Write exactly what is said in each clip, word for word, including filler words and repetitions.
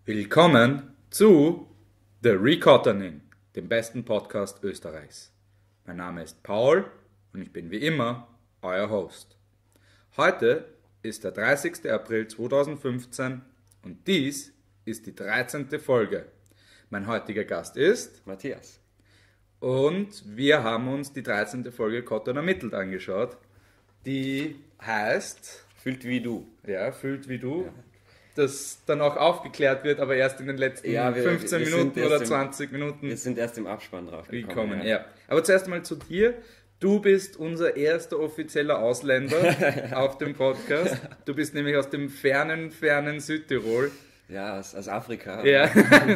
Willkommen zu The Recotterning, dem besten Podcast Österreichs. Mein Name ist Paul und ich bin wie immer euer Host. Heute ist der dreißigster April zweitausendfünfzehn und dies ist die dreizehnte Folge. Mein heutiger Gast ist Matthias. Und wir haben uns die dreizehnte Folge Cotton ermittelt angeschaut, die heißt... Fühlt wie du. Ja, fühlt wie du. Ja. Das dann auch aufgeklärt wird, aber erst in den letzten ja, wir, fünfzehn wir Minuten oder zwanzig im, Minuten. Wir sind erst im Abspann drauf gekommen. Ja. Ja. Aber zuerst mal zu dir. Du bist unser erster offizieller Ausländer auf dem Podcast. Du bist nämlich aus dem fernen, fernen Südtirol. Ja, aus, aus Afrika. Ja.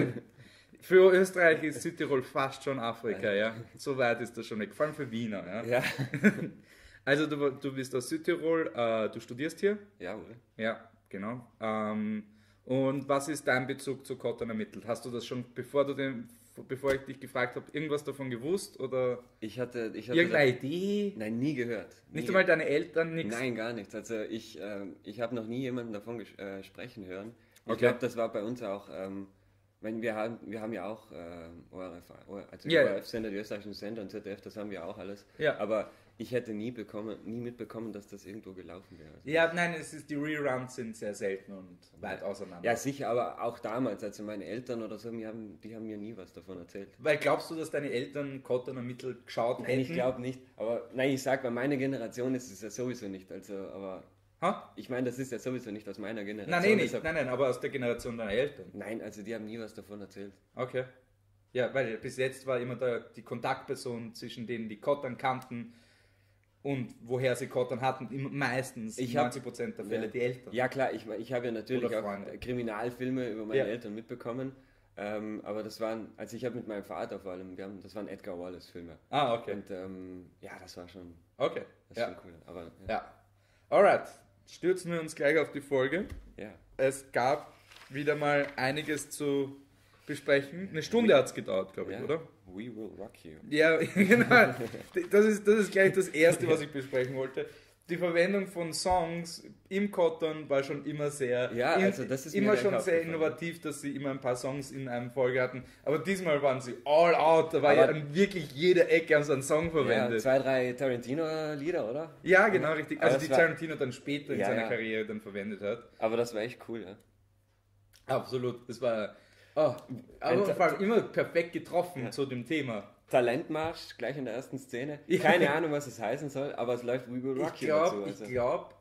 Für Österreich ist Südtirol fast schon Afrika, ja. So weit ist das schon weg. Vor allem für Wiener, ja. Ja. Also du, du bist aus Südtirol, äh, du studierst hier? Jawohl. Ja, genau. Ähm, und was ist dein Bezug zu Cotton ermittelt? Hast du das schon, bevor du den, bevor ich dich gefragt habe, irgendwas davon gewusst oder ich hatte, ich hatte irgendeine da, Idee? Nein, nie gehört. Nie nicht einmal deine Eltern, nichts? Nein, gar nichts. Also ich, äh, ich habe noch nie jemanden davon ges- äh, sprechen hören. Ich Okay. glaube, das war bei uns auch, ähm, wenn wir haben, wir haben ja auch äh, O R F, also ja, O R F-Sender, die österreichischen Sender und Z D F, das haben wir auch alles. Ja. Aber ich hätte nie bekommen, nie mitbekommen, dass das irgendwo gelaufen wäre. Ja, nein, es ist, die Reruns sind sehr selten und weit auseinander. Ja, sicher, aber auch damals, also meine Eltern oder so, die haben, die haben mir nie was davon erzählt. Weil glaubst du, dass deine Eltern Cotton ermittelt geschaut hätten? Nein, ich glaube nicht. Aber nein, ich sag mal, meine Generation ist es ja sowieso nicht. Also, aber ha? Ich meine, das ist ja sowieso nicht aus meiner Generation. Nein, nein, nicht. Deshalb, nein, nein, aber aus der Generation deiner Eltern. Nein, also die haben nie was davon erzählt. Okay. Ja, weil bis jetzt war immer da die Kontaktperson zwischen denen, die Cotton kannten und woher sie Cotton hatten, immer meistens ich neunzig Prozent der Fälle ja, die Eltern. Ja klar, ich, ich habe ja natürlich auch Kriminalfilme über meine ja. Eltern mitbekommen. Ähm, aber das waren, also ich habe mit meinem Vater vor allem, wir haben, das waren Edgar Wallace Filme. Ah, okay. Und ähm, ja, das war schon, okay. das ja. schon cool. Aber, ja. ja. Alright, stürzen wir uns gleich auf die Folge. Ja. Es gab wieder mal einiges zu besprechen. Eine Stunde hat es gedauert, glaube ich, ja. oder? We will rock you. Ja, genau. Das ist, das ist gleich das Erste, was ich besprechen wollte. Die Verwendung von Songs im Cotton war schon immer sehr, ja, also das ist immer schon sehr innovativ, dass sie immer ein paar Songs in einem Folge hatten. Aber diesmal waren sie all out. Da war aber ja an wirklich jeder Ecke haben sie einen Song verwendet. Ja, zwei, drei Tarantino-Lieder, oder? Ja, genau, richtig. Also die war, Tarantino dann später in ja, seiner ja. Karriere dann verwendet hat. Aber das war echt cool, ja. Absolut. Das war oh, aber vor allem immer perfekt getroffen ja. zu dem Thema. Talentmarsch, gleich in der ersten Szene. Keine ja. Ahnung, was es heißen soll, aber es läuft We Will Rock You dazu. Also. Ich glaube,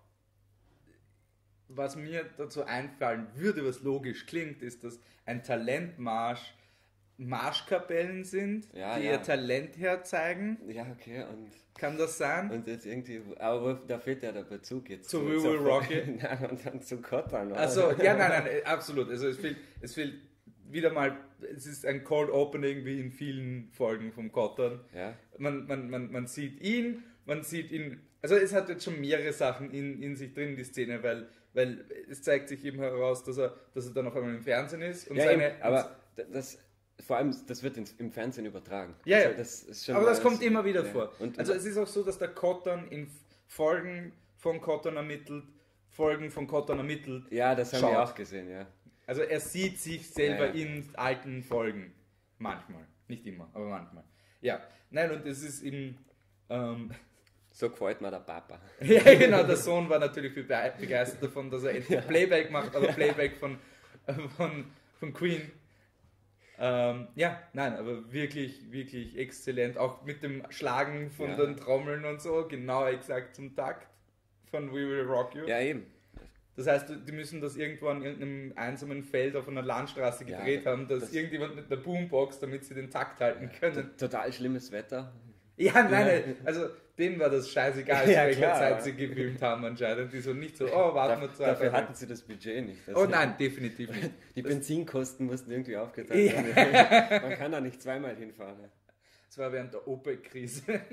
was mir dazu einfallen würde, was logisch klingt, ist, dass ein Talentmarsch Marschkapellen sind, ja, die ja. ihr Talent herzeigen. Ja, okay. Und kann das sein? Und jetzt irgendwie, aber da fehlt ja der Bezug jetzt. Zu, zu We Will Rock You? Und dann zu Cotton. Also, ja, nein, nein, absolut. Also es fehlt, es fehlt wieder mal, es ist ein Cold Opening wie in vielen Folgen vom Cotton. Ja. Man, man, man, man sieht ihn, man sieht ihn, also es hat jetzt schon mehrere Sachen in, in sich drin, die Szene, weil, weil es zeigt sich eben heraus, dass er, dass er dann auf einmal im Fernsehen ist. Und ja, seine, eben, aber das, vor allem, das wird ins, im Fernsehen übertragen. Ja, also, ja. Das ist schon aber das kommt immer wieder ja. vor. Und, also es ist auch so, dass der Cotton in Folgen von Cotton ermittelt, Folgen von Cotton ermittelt. Ja, das haben schaut. wir auch gesehen, ja. Also er sieht sich selber ja, ja. in alten Folgen. Manchmal. Nicht immer, aber manchmal. Ja. Nein, und es ist eben... Ähm, so gefällt mir der Papa. ja, genau. Der Sohn war natürlich viel begeistert davon, dass er endlich Playback macht, aber Playback von, von, von Queen. Ähm, ja, nein, aber wirklich, wirklich exzellent. Auch mit dem Schlagen von ja. den Trommeln und so, genau exakt zum Takt von We Will Rock You. Ja, eben. Das heißt, die müssen das irgendwo an irgendeinem einsamen Feld auf einer Landstraße gedreht ja, haben, dass das irgendjemand mit einer Boombox, damit sie den Takt halten können. Total schlimmes Wetter. Ja, nein, also denen war das scheißegal, zu ja, welcher klar, Zeit sie gefilmt haben anscheinend. Die so nicht so, oh, warten wir zwei Dafür Tage. hatten sie das Budget nicht. Das oh nein, definitiv nicht. Die das Benzinkosten mussten irgendwie aufgeteilt werden. Ja. Man kann da nicht zweimal hinfahren. Das war während der OPEC-Krise.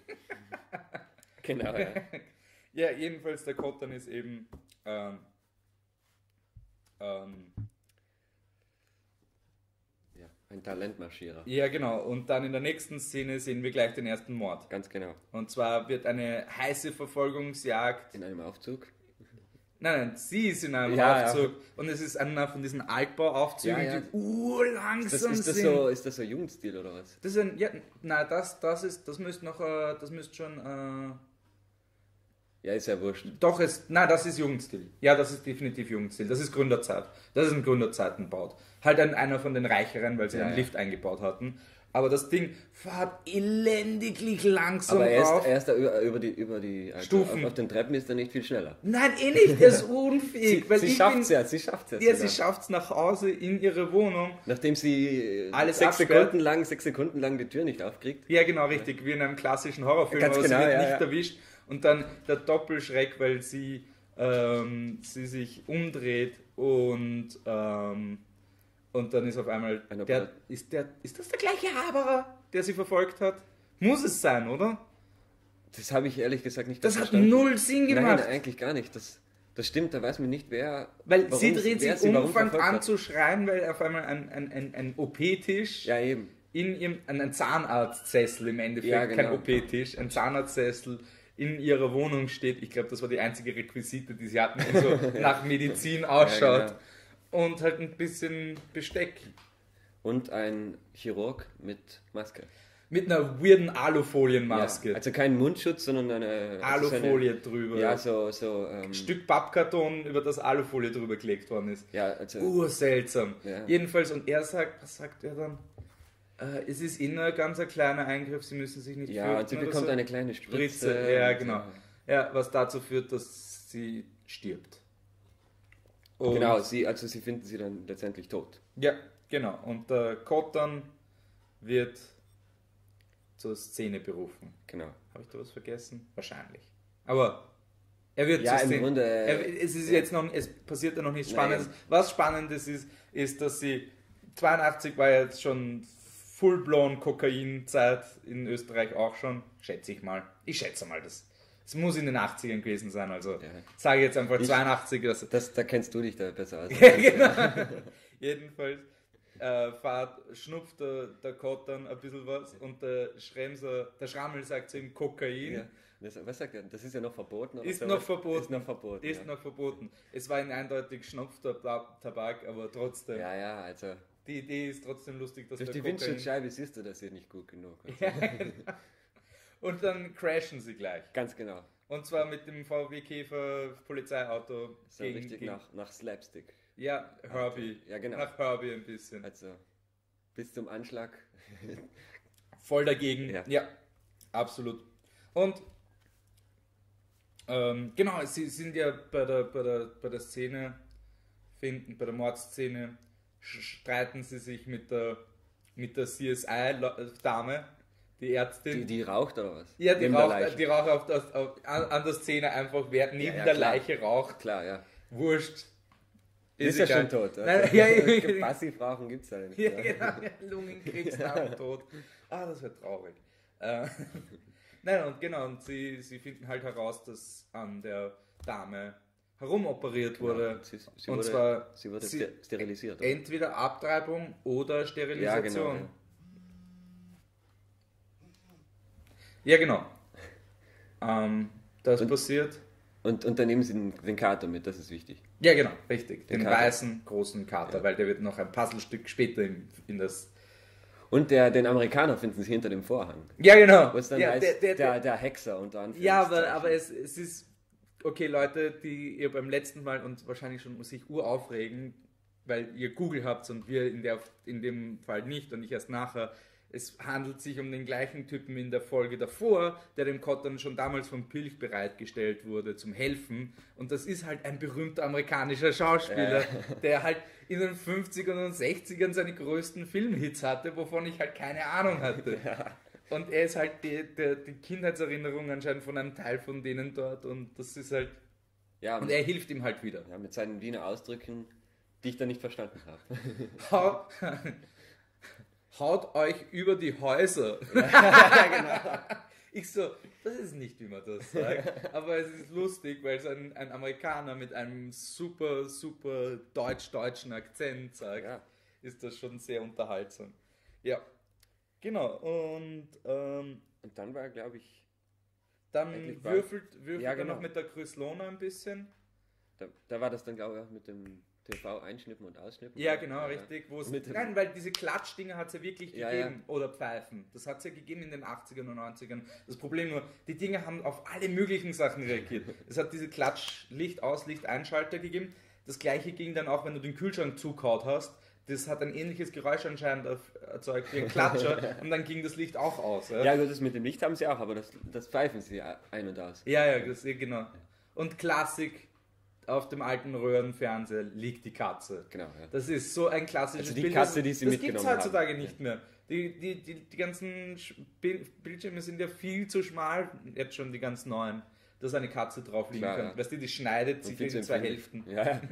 Genau, ja. Ja, jedenfalls der Cotton ist eben ähm, ähm, ja, ein Talentmarschierer. Ja, genau. Und dann in der nächsten Szene sehen wir gleich den ersten Mord. Ganz genau. Und zwar wird eine heiße Verfolgungsjagd in einem Aufzug. Nein, nein, sie ist in einem Ja, Aufzug ja. und es ist einer von diesen Altbauaufzügen, Ja, ja. die urlangsam Ist das, ist, das sind. so, ist das so Jugendstil oder was? Das ist ein, ja, nein, das, das ist, das müsste noch, äh, das müsste schon, äh, Ja, ist ja wurscht. doch, es, nein, das ist Jugendstil. Ja, das ist definitiv Jugendstil. Das ist Gründerzeit. Das ist ein Gründerzeitenbaut. Halt ein, einer von den Reicheren, weil sie Ja, einen ja. Lift eingebaut hatten. Aber das Ding fährt elendiglich langsam Aber er ist, rauf. er ist da über, über die, über die also Stufen. Auf, auf den Treppen ist er nicht viel schneller. Nein, eh nicht, er ist unfähig. Sie, weil sie ich schafft bin, es ja, sie schafft es Ja, sie schafft es nach Hause in ihre Wohnung. Nachdem sie äh, Alles sechs absperrt. Sekunden lang, sechs Sekunden lang die Tür nicht aufkriegt. Ja, genau, richtig, wie in einem klassischen Horrorfilm, Ganz aber genau, sie wird ja, nicht ja. erwischt. Und dann der Doppelschreck, weil sie, ähm, sie sich umdreht und, ähm, und dann ist auf einmal, Einer der, Brat- ist, der, ist das der gleiche Haberer, der sie verfolgt hat? Muss es sein, oder? Das habe ich ehrlich gesagt nicht Das ganz hat verstanden. null Sinn gemacht. Nein, eigentlich gar nicht. Das, das stimmt, da weiß man nicht, wer. Weil warum- sie dreht wer sich um, warum fängt verfolgt an hat. zu schreien, weil auf einmal ein, ein, ein, ein O P-Tisch Ja, eben. in ihrem, ein ein Zahnarztsessel im Endeffekt, Ja, kein genau. O P-Tisch, ein Zahnarztsessel in ihrer Wohnung steht. Ich glaube, das war die einzige Requisite, die sie hatten, die so nach Medizin ausschaut. Ja, genau. Und halt ein bisschen Besteck. Und ein Chirurg mit Maske. Mit einer weirden Alufolienmaske. Ja, also kein Mundschutz, sondern eine also so Alufolie eine, drüber. Ja, so. so ähm, Stück Pappkarton, über das Alufolie drüber gelegt worden ist. ja, also. Urseltsam. Ja. Jedenfalls, und er sagt, was sagt er dann? Äh, es ist innen ein ganz ein kleiner Eingriff, sie müssen sich nicht ja, fürchten und sie oder bekommt so. eine kleine Spritze. Spritze, ja, und, genau. äh, Ja, was dazu führt, dass sie stirbt. Und Genau, sie, also sie finden sie dann letztendlich tot. Ja, genau. Und der Cotton wird zur Szene berufen. Genau. Habe ich da was vergessen? Wahrscheinlich. Aber er wird Ja, zur im Szene. Grunde, äh, er, es ist ja. jetzt noch, es passiert ja noch nichts Nein. Spannendes. Was Spannendes ist, ist, dass sie zweiundachtzig war jetzt schon full-blown Kokain-Zeit in Österreich auch schon, schätze ich mal. Ich schätze mal, das, das muss in den achtzigern gewesen sein, also Ja. sage ich jetzt einfach Ich- zweiundachtzig. Das, Das, da kennst du dich da besser aus. ja, genau. Jedenfalls äh, fahrt, schnupft der, der Cotton ein bisschen was und der Schremser, der Schrammel sagt zu ihm Kokain. Ja. Das, was sagt er? Das ist ja noch verboten? Oder Ist so? noch verboten. Ist noch verboten. Ist ja. noch verboten. Es war ein eindeutig schnupfter Bla- Tabak, aber trotzdem. ja, ja, also. Die Idee ist trotzdem lustig, dass Durch der die Kokain... Windschutzscheibe siehst du das hier nicht gut genug. Also. Ja, genau. Und dann crashen sie gleich. Ganz genau. Und zwar mit dem V W Käfer Polizeiauto So richtig nach, nach Slapstick. Ja, Herbie. Ja, genau. Nach Herbie ein bisschen. Also bis zum Anschlag. Voll dagegen. Ja. Ja, absolut. Und ähm, genau, sie sind ja bei der, bei der, bei der Szene, finden, bei der Mordszene, sch- streiten sie sich mit der, mit der C S I-Dame, die Ärztin. Die, die raucht oder was? ja, die Neben der raucht, Leiche. die raucht auf das, auf, an, an der Szene einfach, wer neben ja, der klar. Leiche raucht. Klar, ja. Wurscht. Ist, ja egal. schon tot. Nein, Also, ja, ja, ja. Passiv rauchen gibt's ja nicht. Ja, Ja. genau, ja, Lungenkrebs nach dem Tod. Ah, das wäre traurig. Äh, Nein, und genau, und sie, sie finden halt heraus, dass an der Dame herumoperiert wurde. Genau. Sie, sie und wurde, zwar sie wurde sie- ster- sterilisiert. oder? entweder Abtreibung oder Ja, Sterilisation. genau. Ja, genau. Ähm, das Und- passiert. Und, und dann nehmen sie den, den Kater mit, das ist wichtig. Ja, genau, richtig. Den, Den Kater. weißen, großen Kater, Ja. weil der wird noch ein Puzzlestück später in, in das. Und der, den Amerikaner finden sie hinter dem Vorhang. Ja, genau. Wo es dann ja, heißt, der, der, der, der Hexer unter Ja, Anführungszeichen. aber, aber es, es ist, okay, Leute, die ihr beim letzten Mal und wahrscheinlich schon sich uraufregen, weil ihr Google habt und wir in, der, in dem Fall nicht und ich erst nachher. Es handelt sich um den gleichen Typen in der Folge davor, der dem Cotton schon damals vom Pilch bereitgestellt wurde zum Helfen. Und das ist halt ein berühmter amerikanischer Schauspieler, der halt in den fünfzigern und sechzigern seine größten Filmhits hatte, wovon ich halt keine Ahnung hatte. Und er ist halt die, die, die Kindheitserinnerung anscheinend von einem Teil von denen dort und das ist halt. Ja, Und er hilft ihm halt wieder. ja, mit seinen Wiener Ausdrücken, die ich da nicht verstanden habe. Haut, haut euch über die Häuser. Ich so, das ist nicht, wie man das sagt. Aber es ist lustig, weil es ein, ein Amerikaner mit einem super, super deutsch-deutschen Akzent sagt. Ja. Ist das schon sehr unterhaltsam. Ja, genau. Und ähm, Und dann war, glaube ich, dann Eigentlich war- würfelt, würfelt Ja, er genau. noch mit der Chryslona ein bisschen. da, da war das dann, glaube ich, auch mit dem T V einschnippen und ausschnippen. Ja, genau, ja. richtig. Wo's, Mit dem- nein, weil diese Klatschdinger hat es ja wirklich Ja, gegeben. ja. Oder Pfeifen. Das hat es ja gegeben in den achtzigern und neunzigern. Das Problem nur, die Dinger haben auf alle möglichen Sachen reagiert. Es hat diese Klatsch-Licht-Aus-, Licht-Einschalter gegeben. Das gleiche ging dann auch, wenn du den Kühlschrank zugehaut hast. Das hat ein ähnliches Geräusch anscheinend erzeugt wie ein Klatscher und dann ging das Licht auch aus. Ja, Ja, gut, das mit dem Licht haben sie auch, aber das, das pfeifen sie ein und aus. ja, ja, das, genau. Und Klassik, auf dem alten Röhrenfernseher liegt die Katze. Genau, ja. Das ist so ein klassisches Also die Bild. Katze, die sie das mitgenommen gibt es heutzutage haben. nicht mehr. Die, die, die, die ganzen Sch- Bildschirme sind ja viel zu schmal, jetzt schon die ganz neuen, dass eine Katze drauf liegen Klar, kann. ja. Weißt du, die schneidet Und sich viel in zu zwei empfindlich. Hälften, Ja, ja.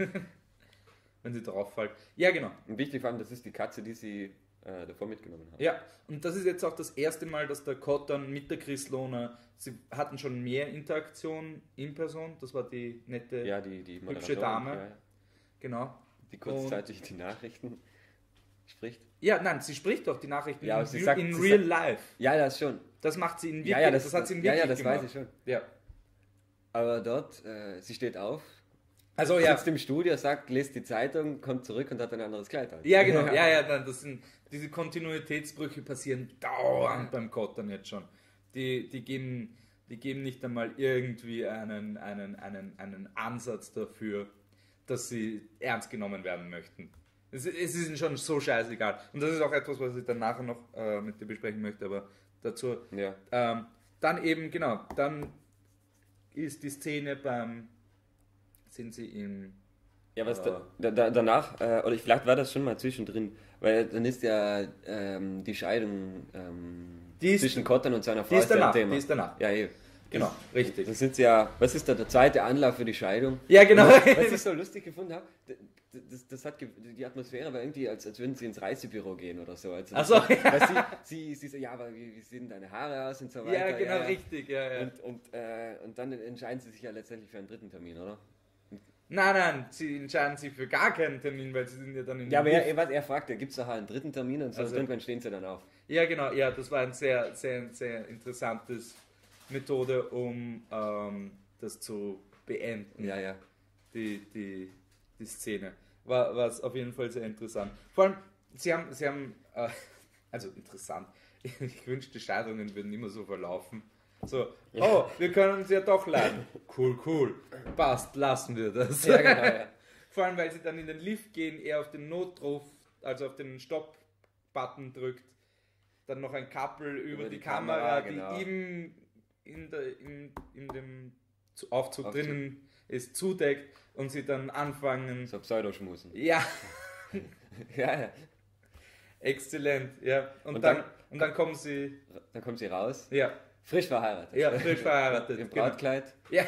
wenn sie drauf fällt. Ja, genau. Und wichtig vor allem, das ist die Katze, die sie äh, davor mitgenommen haben. Ja, und das ist jetzt auch das erste Mal, dass der Cotton mit der Chris Lohner, sie hatten schon mehr Interaktion in Person, das war die nette, Ja, die, die hübsche Moderatorin, Dame, ja, ja. genau. Die kurzzeitig die Nachrichten spricht. Ja, nein, sie spricht doch die Nachrichten Ja, aber in, sie sagt- in sie real sagt- life. Ja, das schon. Das macht sie in wirklich, Ja, ja, das, das hat sie in ja, wirklich ja, das gemacht. weiß ich schon. Ja. Aber dort, äh, sie steht auf, Also ja, sitzt im Studio, sagt, lest die Zeitung, kommt zurück und hat ein anderes Kleid an. ja genau, ja, ja, nein, das sind, diese Kontinuitätsbrüche passieren dauernd beim Cotton jetzt schon. Die, die geben, die geben nicht einmal irgendwie einen, einen, einen, einen Ansatz dafür, dass sie ernst genommen werden möchten. Es, es ist ihnen schon so scheißegal. Und das ist auch etwas, was ich dann nachher noch äh, mit dir besprechen möchte, aber dazu. Ja. Ähm, dann eben, genau, dann ist die Szene beim, sind sie im, Ja, was Äh, da, da, da, danach, äh, oder vielleicht war das schon mal zwischendrin, weil dann ist ja ähm, die Scheidung ähm, Die ist- zwischen Cotton und seiner Frau die ist ja ein danach, Thema. die ist danach. Ja, eben. Genau, richtig. Das ist ja, was ist da der zweite Anlauf für die Scheidung? Ja, genau. Was ich so lustig gefunden habe, das, das, das hat ge- die Atmosphäre war irgendwie, als, als würden sie ins Reisebüro gehen oder so. Also, Ach so, weil sie, sie, sie so, ja, aber wie, wie sehen deine Haare aus und so weiter. Ja, genau, richtig, ja, ja. Und, und, äh, und dann entscheiden sie sich ja letztendlich für einen dritten Termin, oder? Nein, nein, sie entscheiden sich für gar keinen Termin, weil sie sind ja dann in Ja, aber dem er, Lift. was er fragt, gibt es doch einen dritten Termin und so, Also- und irgendwann stehen sie dann auf. Ja, genau, ja, das war ein sehr, sehr, sehr interessantes Methode, um ähm, das zu beenden, Ja, ja. die, die, die Szene. War war es auf jeden Fall sehr interessant. Vor allem, sie haben, sie haben äh, also interessant, ich wünschte, Scheidungen würden immer so verlaufen. So, oh, wir können uns ja doch leiden. Cool, cool. Passt, lassen wir das. Ja, genau, ja. Vor allem, weil sie dann in den Lift gehen, er auf den Notruf, also auf den Stopp-Button drückt, dann noch ein Couple über, Über die, die Kamera, Kamera, genau. die ihm in, der, in, in dem Zu- Aufzug, Aufzug. drinnen ist, zudeckt und sie dann anfangen. So Pseudoschmusen. Ja, Ja, ja. exzellent, ja. Und, Und dann, dann- und dann kommen sie, Dann kommt sie raus, ja, frisch verheiratet. ja, frisch verheiratet. Im genau. Brautkleid. Ja.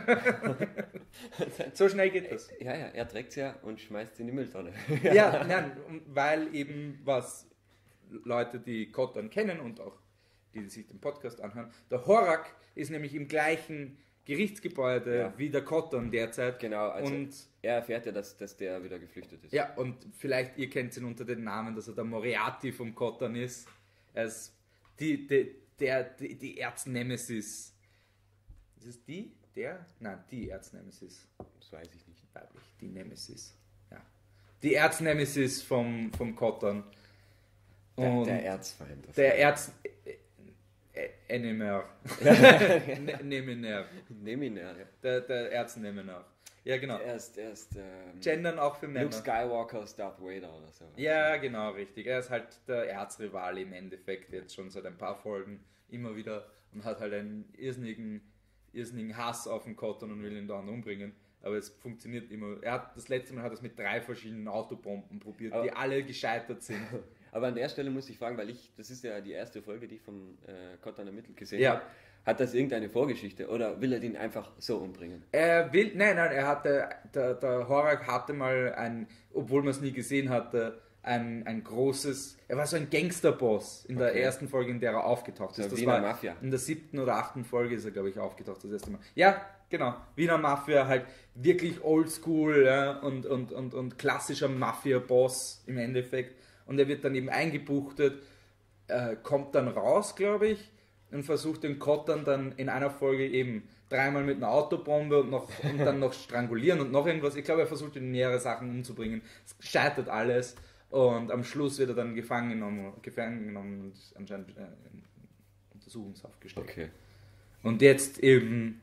So schnell geht das. Ja, ja, er trägt sie ja und schmeißt sie in die Mülltonne. Ja, nein, und weil eben was Leute, die Cotton kennen und auch die, die sich den Podcast anhören, der Horak ist nämlich im gleichen Gerichtsgebäude Ja. wie der Cotton derzeit. Genau, also Und er erfährt ja, dass, dass der wieder geflüchtet ist. ja, und vielleicht ihr kennt ihn unter dem Namen, dass er der Moriarty vom Cotton ist. Er ist die, die, der, die, die Erznemesis. Ist es die? Der? Nein, die Erznemesis. Das weiß ich nicht. Weiblich, die Nemesis. Ja. Die Erznemesis vom, vom Cotton. Der, Und der Erzfeind. das der war- Erz... Enemer. Nemener. Nimm ihn, ja. ja. Der, der Erznemener. Ja, genau. Er ist, er ist ähm, Gendern auch für Männer. Luke Skywalker, Darth Vader oder so. Ja, genau, richtig. Er ist halt der Erzrivale im Endeffekt jetzt schon seit ein paar Folgen immer wieder und hat halt einen irrsinnigen, irrsinnigen Hass auf den Cotton und will ihn dann umbringen. Aber es funktioniert immer. Er hat das letzte Mal hat er es mit drei verschiedenen Autobomben probiert, Aber- die alle gescheitert sind. Aber an der Stelle muss ich fragen, weil ich, das ist ja die erste Folge, die ich vom äh, Cotton ermittelt gesehen Ja. habe. Hat das irgendeine Vorgeschichte oder will er den einfach so umbringen? Er will, nein, nein, er hatte, der, der Horak hatte mal ein, obwohl man es nie gesehen hatte, ein, ein großes, er war so ein Gangsterboss in der Okay. ersten Folge, in der er aufgetaucht So ist. Das Wiener war Mafia. in der siebten oder achten Folge ist er, glaube ich, aufgetaucht das erste Mal. Ja, genau, Wiener Mafia, halt wirklich oldschool, ja, und, und, und, und klassischer Mafia-Boss im Endeffekt. Und er wird dann eben eingebuchtet, äh, kommt dann raus, glaube ich, und versucht den Kottern dann in einer Folge eben dreimal mit einer Autobombe und, noch, und dann noch strangulieren und noch irgendwas. Ich glaube, er versucht in mehrere Sachen umzubringen. Es scheitert alles und am Schluss wird er dann gefangen genommen, gefangen genommen und anscheinend äh, in Untersuchungshaft gesteckt. Okay. Und jetzt eben...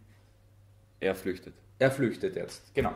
Er flüchtet. Er flüchtet jetzt, genau.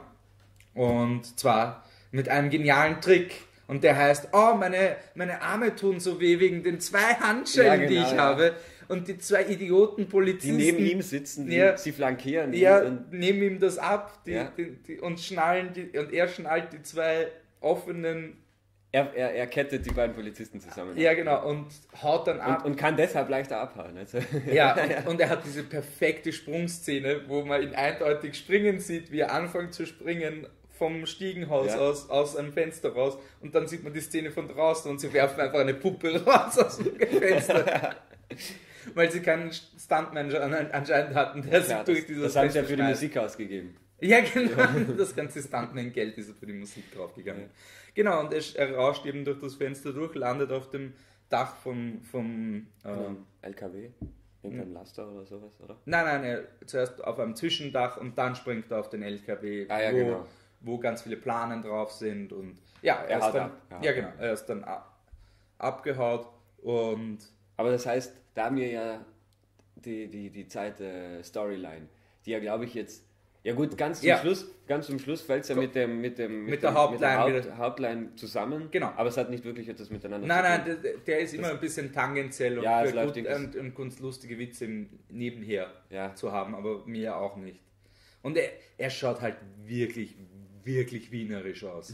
Und zwar mit einem genialen Trick. Und der heißt, oh, meine, meine Arme tun so weh wegen den zwei Handschellen, Ja, genau, die ich ja. habe. Und die zwei Idioten Die Polizisten... neben ihm sitzen, die, Ja. sie flankieren. Ja, und nehmen ihm das ab die, Ja. die, die, und schnallen die, und er schnallt die zwei offenen... er, er, er kettet die beiden Polizisten zusammen. Ja, genau, und haut dann ab. Und, und kann deshalb leichter abhauen. Also. Ja, und, und er hat diese perfekte Sprungszene, wo man ihn eindeutig springen sieht, wie er anfängt zu springen vom Stiegenhaus Ja. aus, aus einem Fenster raus und dann sieht man die Szene von draußen und sie werfen einfach eine Puppe raus aus dem Fenster. Weil sie keinen Stuntman anscheinend hatten, der sich Ja, durch das, dieses das haben sie ja Fenster für die schmeißt. Musik ausgegeben. Ja, genau, das ganze Stuntman-Geld ist für die Musik draufgegangen. Ja. Genau, und er, er rauscht eben durch das Fenster durch, landet auf dem Dach vom... vom ähm, L K W? Irgendein Laster oder sowas, oder? Nein, nein, er zuerst auf einem Zwischendach und dann springt er auf den L K W, Ah, ja, wo, genau. wo ganz viele Planen drauf sind und ja, er, Er ist haut dann, ab. Er haut ja genau, er ist dann ab, abgehaut und Aber das heißt, da haben wir ja die, die, die Zeit äh, Storyline, die ja, glaube ich, jetzt. Ja gut, ganz zum Ja. Schluss, ganz zum Schluss fällt es ja mit dem mit dem Mit dem, der Hauptline mit der wieder. Haupt, Hauptline zusammen. Genau. Aber es hat nicht wirklich etwas miteinander nein, zu tun. nein, der, der ist immer ein bisschen tangentiell und, Ja, es für läuft gut, irgendwie- und, und kunstlustige Witze im nebenher Ja. zu haben, aber mir auch nicht. Und er, er schaut halt wirklich, wirklich wienerisch aus.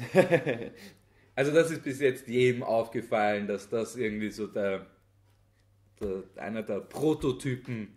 Also das ist bis jetzt jedem aufgefallen, dass das irgendwie so der, der einer der Prototypen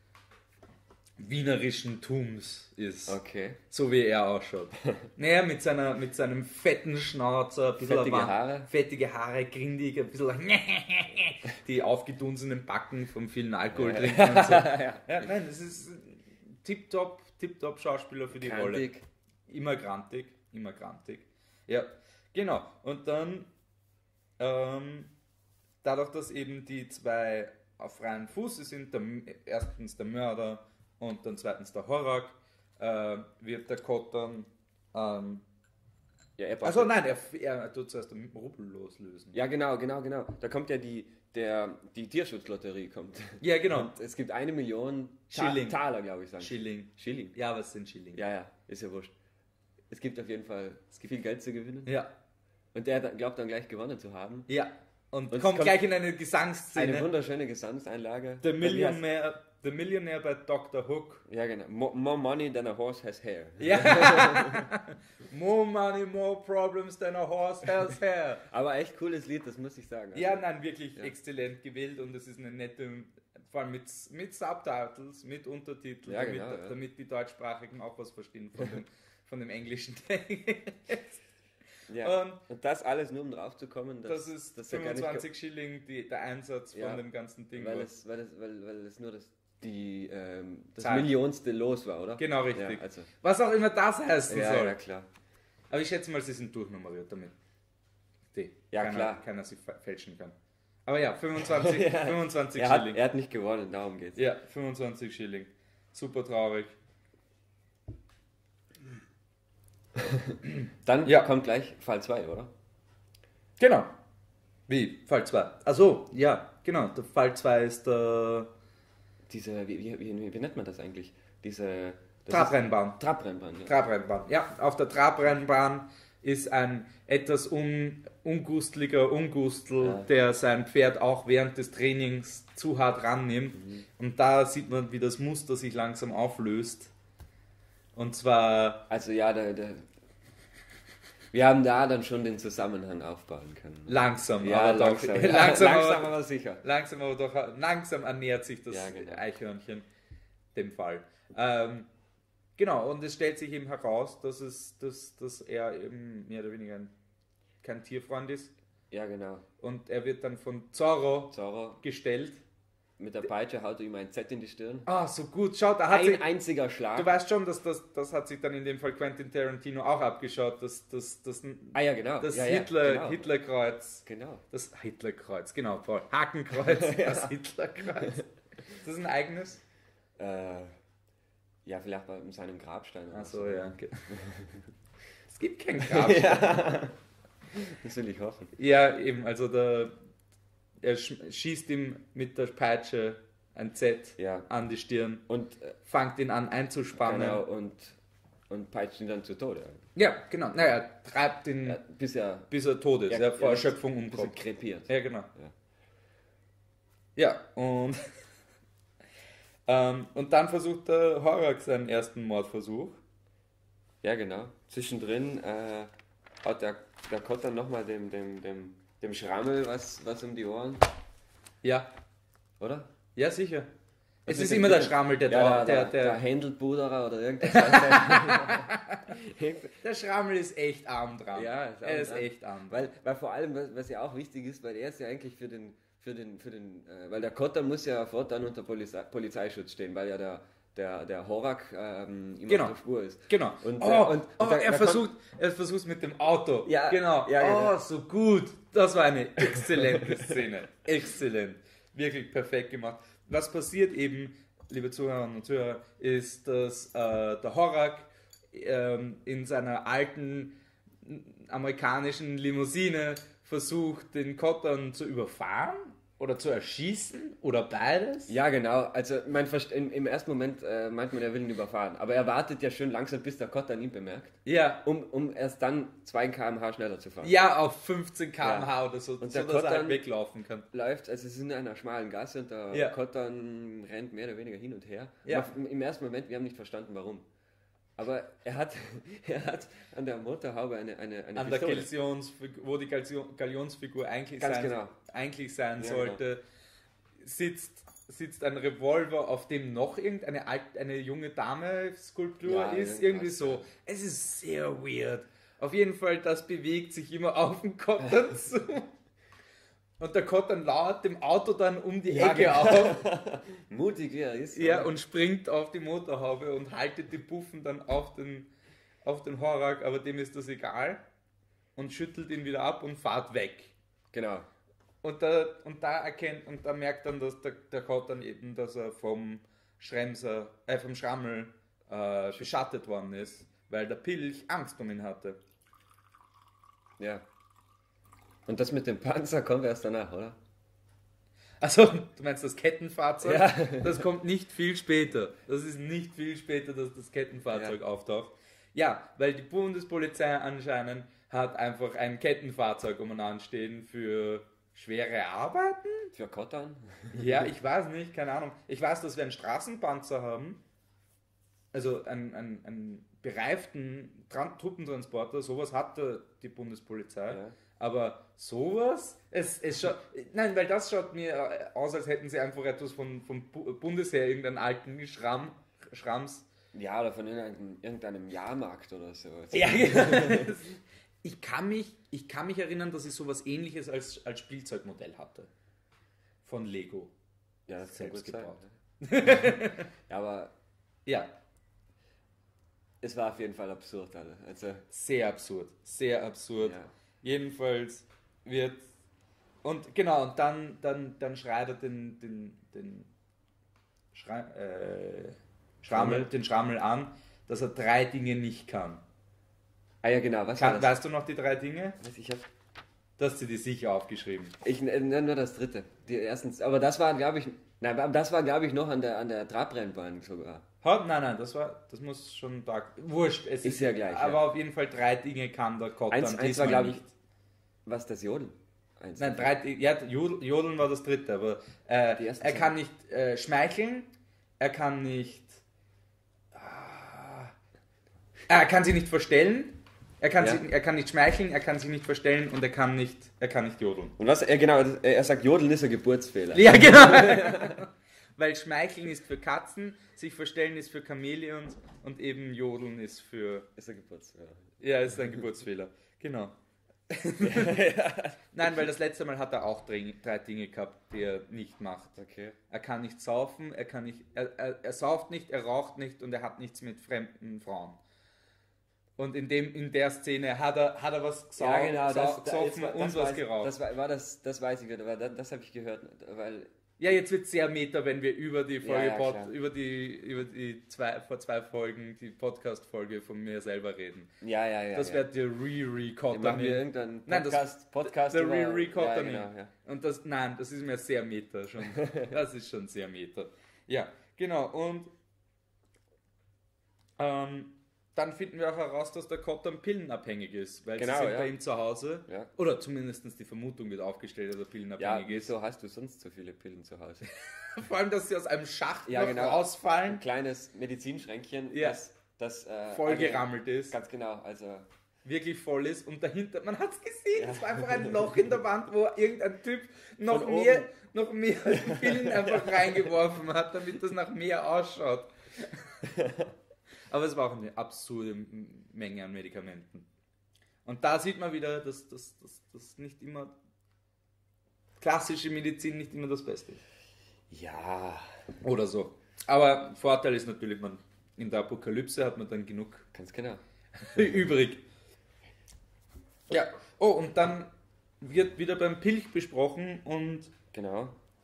wienerischen Tums ist. Okay. So wie er ausschaut. Naja, mit, seiner, mit seinem fetten Schnauzer, ein bisschen Fettige wa- Haare. fettige Haare, grindig, ein bisschen die aufgedunsenen Backen vom vielen Alkohol trinken und so. Ja, nein, das ist tipptopp, tipptopp Schauspieler für die Rolle. Kantig. Immer grantig, immer grantig. Ja, genau. Und dann, ähm, dadurch, dass eben die zwei auf freien Fuß sind, der, erstens der Mörder und dann zweitens der Horak, äh, wird der Kottern, ähm, Ja, er braucht also nein, er, er tut zuerst den Rubel loslösen. Ja, genau, genau, genau. Da kommt ja die, der, die Tierschutzlotterie kommt. Ja, genau. Und es gibt eine Million Ta Schilling. Taler, glaube ich, sagen. Schilling. Schilling. Ja, was sind Schilling? Ja, ja, ist ja wurscht. Es gibt auf jeden Fall es gibt viel Geld zu gewinnen. Ja, Und der da- glaubt dann gleich gewonnen zu haben. ja. Und, Und es kommt kommt gleich in eine Gesangsszene. Eine wunderschöne Gesangseinlage. The Wie heißt- Millionaire, The Millionaire bei Doctor Hook. Ja, genau. More, more money than a horse has hair. Ja. More money, more problems than a horse has hair. Aber echt cooles Lied, das muss ich sagen. Also, Ja, nein, wirklich Ja. exzellent gewählt und es ist eine nette, vor allem mit, mit Subtitles, mit Untertiteln, Ja, damit, genau, ja. damit die Deutschsprachigen auch was verstehen von dem, von dem englischen Text. ja. Und Und das alles nur um drauf zu kommen, das dass, ist dass er gar nicht fünfundzwanzig Schilling die, der Einsatz Ja, von dem ganzen Ding. Weil war. es, weil, es, weil, weil es nur das, die, ähm, das Zahl. Millionste Los war, oder? Genau, richtig. Ja, also, Was auch immer das heißen ja, soll. ja, klar. Aber ich schätze mal, sie sind durchnummeriert damit. Die. Ja, keiner, klar. Keiner sie fa- fälschen kann. Aber ja, fünfundzwanzig, Ja. fünfundzwanzig Er hat, Schilling. er hat nicht gewonnen, darum geht's. Ja, fünfundzwanzig Schilling. Super traurig. Dann Ja. kommt gleich Fall zwei, oder? Genau. Wie? Fall zwei. Achso, ja, genau. Der Fall zwei ist der Diese, wie, wie, wie, wie nennt man das eigentlich? Diese das Trabrennbahn. ist- Trabrennbahn, ja. Trabrennbahn. Ja, auf der Trabrennbahn ist ein etwas un, ungustliger Ungustel, Ja. der sein Pferd auch während des Trainings zu hart rannimmt. Mhm. Und da sieht man, wie das Muster sich langsam auflöst. Und zwar, Also ja, der, der, wir haben da dann schon den Zusammenhang aufbauen können. langsam, Ja, aber langsam, doch, ja. langsam, langsam aber, aber sicher. langsam, aber doch, langsam ernährt sich das Ja, genau. Eichhörnchen dem Fall. Ähm, genau, und es stellt sich eben heraus, dass, es, dass, dass er eben mehr oder weniger ein, kein Tierfreund ist. Ja, genau. Und er wird dann von Zorro Zorro gestellt. mit der Peitsche haut er ihm ein Z in die Stirn. Ah, so gut, schau, da hat Ein sich, einziger Schlag. du weißt schon, dass das, das hat sich dann in dem Fall Quentin Tarantino auch abgeschaut, dass das, das, ah ja, genau. das ja, ja, Hitler, genau. Hitlerkreuz, Genau. das Hitlerkreuz, genau, Paul, Hakenkreuz, das Hitlerkreuz. Ist das ein eigenes? Äh, ja, vielleicht bei seinem Grabstein. Oder Achso, so. ja. Okay. Es gibt keinen Grabstein. Ja. Das will ich hoffen. Ja, eben, also der, er sch- schießt ihm mit der Peitsche ein Z Ja. an die Stirn, Und, äh, fängt ihn an einzuspannen. genau, und, und peitscht ihn dann zu Tode. Ja, genau. Naja, treibt ihn, Ja, bis er, bis er tot ist, Ja, ja, vor ja, Erschöpfung bis er umkommt. krepiert. Ja, genau. Ja. Ja, und, ähm, und dann versucht der Horak seinen ersten Mordversuch. Ja, genau. Zwischendrin äh, hat der, der Kotter nochmal dem, dem, dem, dem Schrammel was, was um die Ohren, Ja, oder? ja, sicher. Es mit ist dem- immer mit der dem- Schrammel, der Ja, da, der, der, der, der, der Händelbuderer oder irgendwas. der Schrammel ist echt arm dran. Ja, ist arm er ist dran. echt arm. weil, weil vor allem, was, was ja auch wichtig ist, weil er ist ja eigentlich für den, für den, für den, äh, weil der Kotter muss ja fortan unter Polizei, Polizeischutz stehen, weil ja der, der, der Horak ähm, immer Genau. auf der Spur ist. Genau. Und, oh, äh, und- oh, und da- er da versucht, er versucht mit dem Auto. Ja, genau. ja, oh, genau. so gut. Das war eine exzellente Szene. Exzellent. Wirklich perfekt gemacht. Was passiert eben, liebe Zuhörerinnen und Zuhörer, ist, dass äh, der Horak ähm, in seiner alten amerikanischen Limousine versucht, den Kottern zu überfahren oder zu erschießen oder beides. Ja, genau. Also mein Verst im, im ersten Moment äh, meint man, er will ihn überfahren. Aber er wartet ja schön langsam, bis der Kotter ihn bemerkt, Ja, um, um erst dann zwei Kilometer pro Stunde schneller zu fahren. ja, auf fünfzehn Kilometer pro Stunde Ja. oder so, Und so der dass er halt Kottern- weglaufen kann. Läuft, also es ist in einer schmalen Gasse und der Ja. Kottern rennt mehr oder weniger hin und her. Ja. Und auf, im ersten Moment, wir haben nicht verstanden, warum. Aber er hat, er hat an der Motorhaube eine, eine, eine An der Pistole. Galionsfigur, wo die Galio- Galionsfigur eigentlich Ganz sein, genau. eigentlich sein Ja, sollte, sitzt, sitzt ein Revolver, auf dem noch irgendeine alt, eine junge Dame-Skulptur Ja, ist. irgendwas, Irgendwie so. ja. Es ist sehr weird. Auf jeden Fall, das bewegt sich immer auf den Kottern zu. Und der Kottern lauert dem Auto dann um die Ja, Ecke genau. auf. Mutig wie er ist. Ja, und springt auf die Motorhaube und haltet die Puffen dann auf den, auf den Horak, aber dem ist das egal. Und schüttelt ihn wieder ab und fahrt weg. Genau. Und da, und da erkennt, und da merkt dann, dass der, der Kottern eben, dass er vom Schremser, äh, vom Schrammel äh, beschattet worden ist, weil der Pilch Angst um ihn hatte. Ja. Und das mit dem Panzer kommt erst danach, oder? Also, du meinst das Kettenfahrzeug? Ja. Das kommt nicht viel später. Das ist nicht viel später, dass das Kettenfahrzeug Ja. auftaucht. Ja, weil die Bundespolizei anscheinend hat einfach ein Kettenfahrzeug umeinander stehen für schwere Arbeiten. Für Kottern? Ja, ich weiß nicht, keine Ahnung. Ich weiß, dass wir einen Straßenpanzer haben. Also einen, einen, einen bereiften Tran- Truppentransporter. Sowas hatte die Bundespolizei. Ja. Aber sowas, es, es schaut, nein, weil das schaut mir aus, als hätten sie einfach etwas von, vom Bu- Bundesheer, irgendeinen alten Schramm, Schramms. Ja, oder von irgendeinem, irgendeinem Jahrmarkt oder so. Ja, genau. Ich kann mich, ich kann mich erinnern, dass ich sowas ähnliches als, als Spielzeugmodell hatte. Von Lego. Ja, das kann gut Selbst sein. gebaut. Ja, aber Ja, es war auf jeden Fall absurd, Alter. Also, sehr absurd. Sehr absurd. ja. Jedenfalls wird. Und genau, und dann, dann, dann schreit er den, den, den Schrei, äh, Schrammel, den Schrammel an, dass er drei Dinge nicht kann. Ah ja, genau, was war kann das? weißt du noch die drei Dinge? Was, ich hab, Du hast sie dir sicher aufgeschrieben. ich nenne nur das dritte. Die erstens, aber das war, glaube ich, nein, das war, glaube ich, noch an der, an der Trabrennbahn sogar. Ha, nein, nein, das war, das muss schon da. Wurscht, es Ist ja gleich, Aber ja. auf jeden Fall drei Dinge kann der Kottern Eins, eins war, diesmal glaube ich, nicht. was das Jodeln? Eins Nein, davon. drei, ja, Jodel- Jodeln war das dritte, aber äh, Die ersten er zwei. kann nicht äh, schmeicheln, er kann nicht. Ah, er kann sich nicht verstellen, er kann, Ja. sich, er kann nicht schmeicheln, er kann sich nicht verstellen und er kann nicht, er kann nicht jodeln. Und was, er, genau, das- er sagt, Jodeln ist ein Geburtsfehler. Ja, genau. Weil schmeicheln ist für Katzen, sich verstellen ist für Chamäleons und eben jodeln ist für. Ist ein Geburtsfehler. Ja, ist ein Geburtsfehler. Genau. Nein, weil das letzte Mal hat er auch drei, drei Dinge gehabt, die er nicht macht. Okay. Er kann nicht saufen, er kann nicht, er, er, er sauft nicht, er raucht nicht und er hat nichts mit fremden Frauen. Und in dem, in der Szene hat er, hat er was gesauft, Ja, genau, das, sau- das, gesoffen das, und das was weiß, geraucht. das war, war das, das weiß ich, aber das, das habe ich gehört, weil Ja, jetzt wird es sehr meta, wenn wir über die Folge, Ja, ja, Pod, klar. über die, über die zwei, vor zwei Folgen, die Podcast-Folge von mir selber reden. Ja, ja, ja. Das ja. wird der Dann machen wir Re-Re-Cottoning. irgendeinen Nein, das- Podcast, Podcast Der über- Re-Re-Cottoning. Ja, genau, ja. Und das, nein, das ist mir sehr meta schon. Das ist schon sehr meta. Ja, genau. Und ähm, dann finden wir auch heraus, dass der Cotton pillenabhängig ist, weil Genau, sie sind ja. bei ihm zu Hause. Ja. Oder zumindest die Vermutung wird aufgestellt, dass er Ja, pillenabhängig ist. wieso hast du sonst so viele Pillen zu Hause? Vor allem, dass sie aus einem Schacht Ja, noch genau. rausfallen, Ein kleines Medizinschränkchen, Ja. das, das äh, voll eine- gerammelt ist. Ganz genau, also Wirklich voll ist und dahinter, man hat es gesehen, es war einfach ein Loch in der Wand, wo irgendein Typ noch Von mehr, oben. noch mehr Pillen einfach reingeworfen hat, damit das nach mehr ausschaut. Aber es war auch eine absurde M- Menge an Medikamenten. Und da sieht man wieder, dass das dass, dass nicht immer klassische Medizin nicht immer das Beste ist. ja, Oder so. Aber Vorteil ist natürlich, man in der Apokalypse hat man dann genug ganz genau. übrig. Ja, oh, und dann wird wieder beim Pilch besprochen und Genau.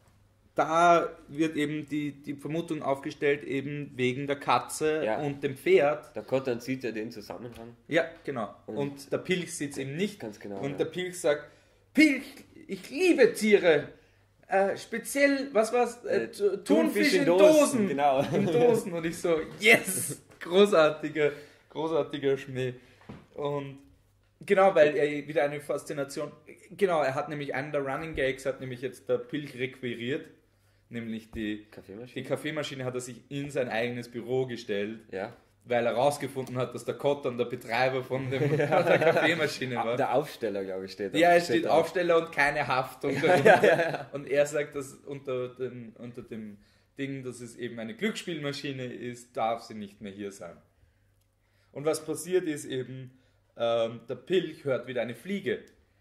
da wird eben die, die Vermutung aufgestellt, eben wegen der Katze Ja. und dem Pferd. Der Cotton sieht ja den Zusammenhang. Ja, genau. Und- Und der Pilch sieht es eben nicht. Ganz genau, Und ja. der Pilch sagt, Pilch, ich liebe Tiere. Äh, speziell, was war's? Äh, Äh, Tu- Thunfisch Thunfisch in in Dosen. Dosen, genau. In Dosen. Und ich so, yes! Großartiger, großartiger Schmäh. Und genau, weil er wieder eine Faszination. Genau, er hat nämlich einen der Running Gags, hat nämlich jetzt der Pilch requiriert. Nämlich die, die Kaffeemaschine. Kaffeemaschine hat er sich in sein eigenes Büro gestellt, Ja. weil er herausgefunden hat, dass der Cotton der Betreiber von, dem, von der Kaffeemaschine Ah, war. Der Aufsteller, glaube ich, steht da. Ja, es steht da. Aufsteller und keine Haftung darunter. Und er sagt, dass unter dem, unter dem Ding, dass es eben eine Glücksspielmaschine ist, darf sie nicht mehr hier sein. Und was passiert ist eben, ähm, der Pilch hört wieder eine Fliege.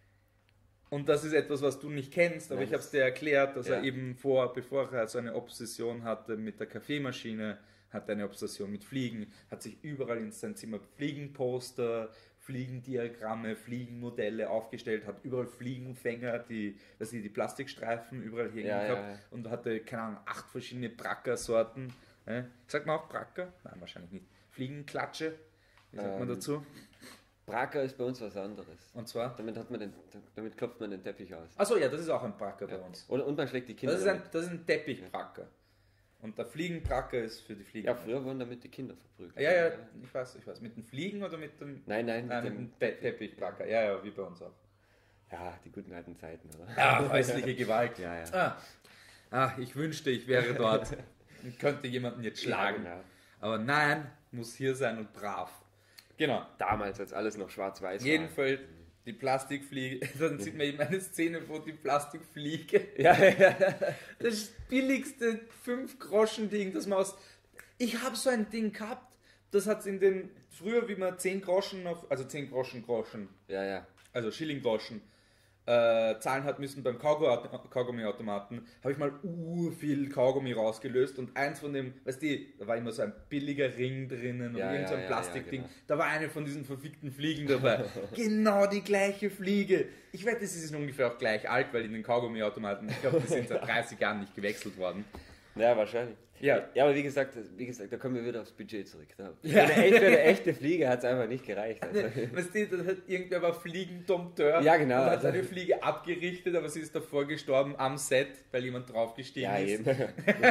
Und das ist etwas, was du nicht kennst, aber Nein, ich habe es dir erklärt, dass ja. er eben vor, bevor er so eine Obsession hatte mit der Kaffeemaschine, hat er eine Obsession mit Fliegen, hat sich überall in sein Zimmer Fliegenposter, Fliegendiagramme, Fliegenmodelle aufgestellt, hat überall Fliegenfänger, die, dass die, die Plastikstreifen überall hängen Ja, ja, gehabt ja. und hatte, keine Ahnung, acht verschiedene Bracker-Sorten. Äh? Sagt man auch Bracker? Nein, wahrscheinlich nicht. Fliegenklatsche, wie sagt man Ähm, dazu? Bracker ist bei uns was anderes. Und zwar? Damit, hat man den, damit klopft man den Teppich aus. Achso, ja, das ist auch ein Bracker bei uns. Oder, und man schlägt die Kinder. Das ist ein, damit. das ist ein Teppichbracker. Und der Fliegenbracker ist für die Fliegen. Ja, früher wurden damit die Kinder verprügelt. Ja, ja, ich weiß, ich weiß. Mit den Fliegen oder mit dem, Nein, nein, nein, mit mit dem, dem Te Teppichbracker? Ja, ja, wie bei uns auch. ja, die guten alten Zeiten, oder? Ja, häusliche Gewalt. Ja, ja. Ah. Ah, ich wünschte, ich wäre dort und könnte jemanden jetzt schlagen. Ja, genau. Aber nein, muss hier sein und brav. Genau. Damals, als alles noch schwarz-weiß war. Jedenfalls die Plastikfliege. Dann sieht man eben eine Szene, wo die Plastikfliege, Ja, ja, das billigste fünf Groschen Ding, das man aus... Ich habe so ein Ding gehabt, das hat es in den... Früher, wie man zehn Groschen auf... Also zehn Groschen Groschen, ja, ja. also Schillinggroschen, äh, zahlen hat müssen beim Kaugummi- Kaugummiautomaten, habe ich mal ur viel Kaugummi rausgelöst und eins von dem, weißt du, da war immer so ein billiger Ring drinnen und Ja, irgend so ja, ein ja, Plastikding, ja, genau. da war eine von diesen verfickten Fliegen dabei. Genau die gleiche Fliege. Ich wette, es ist ungefähr auch gleich alt, weil in den Kaugummiautomaten, ich glaube, die sind seit dreißig Jahren nicht gewechselt worden. Ja, wahrscheinlich. Ja. Ja, aber wie gesagt, wie gesagt, da kommen wir wieder aufs Budget zurück. Da, für, Ja. eine, echt- für eine echte Fliege hat es einfach nicht gereicht. Also. Weißt du, da hat irgendwer war Fliegendompteur Ja, genau. und hat eine Fliege abgerichtet, aber sie ist davor gestorben am Set, weil jemand draufgestiegen Ja, ist. eben.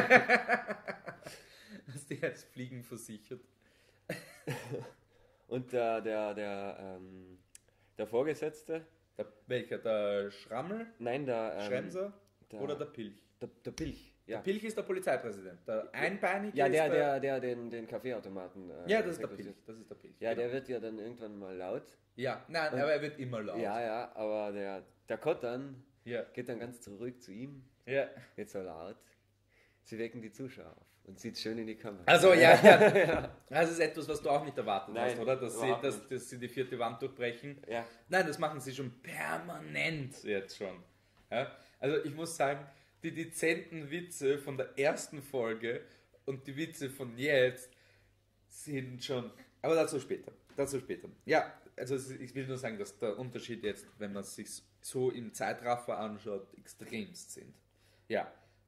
Hast du jetzt Fliegen versichert? Und der, der, der, ähm, der Vorgesetzte, Der, welcher? Der Schrammel? nein, der, ähm, Schremser? der, Oder der Pilch? der, der Pilch. Ja, Der Pilch ist der Polizeipräsident. Der Einbeinige ja ist der, der... der, der den, den Kaffeeautomaten. Äh, Ja, das ist der rekursiert. Pilch. Das ist der Pilch. Ja, genau. der wird ja dann irgendwann mal laut. Ja, nein, aber er wird immer laut. Ja, ja, aber der, der Kottern Ja. geht dann ganz zurück zu ihm, Ja. wird so laut. Sie wecken die Zuschauer auf und sieht schön in die Kamera. Also, ja, ja. Das ist etwas, was du auch nicht erwartet Nein, hast, oder? Dass sie, überhaupt dass, nicht. dass sie die vierte Wand durchbrechen. Ja, Nein, das machen sie schon permanent jetzt schon. Ja? Also ich muss sagen, die dezenten Witze von der ersten Folge und die Witze von jetzt sind schon... Aber dazu später. Dazu später. Ja, also es ist- ich will nur sagen, dass der Unterschied jetzt, wenn man es sich so im Zeitraffer anschaut, extremst sind. Ja,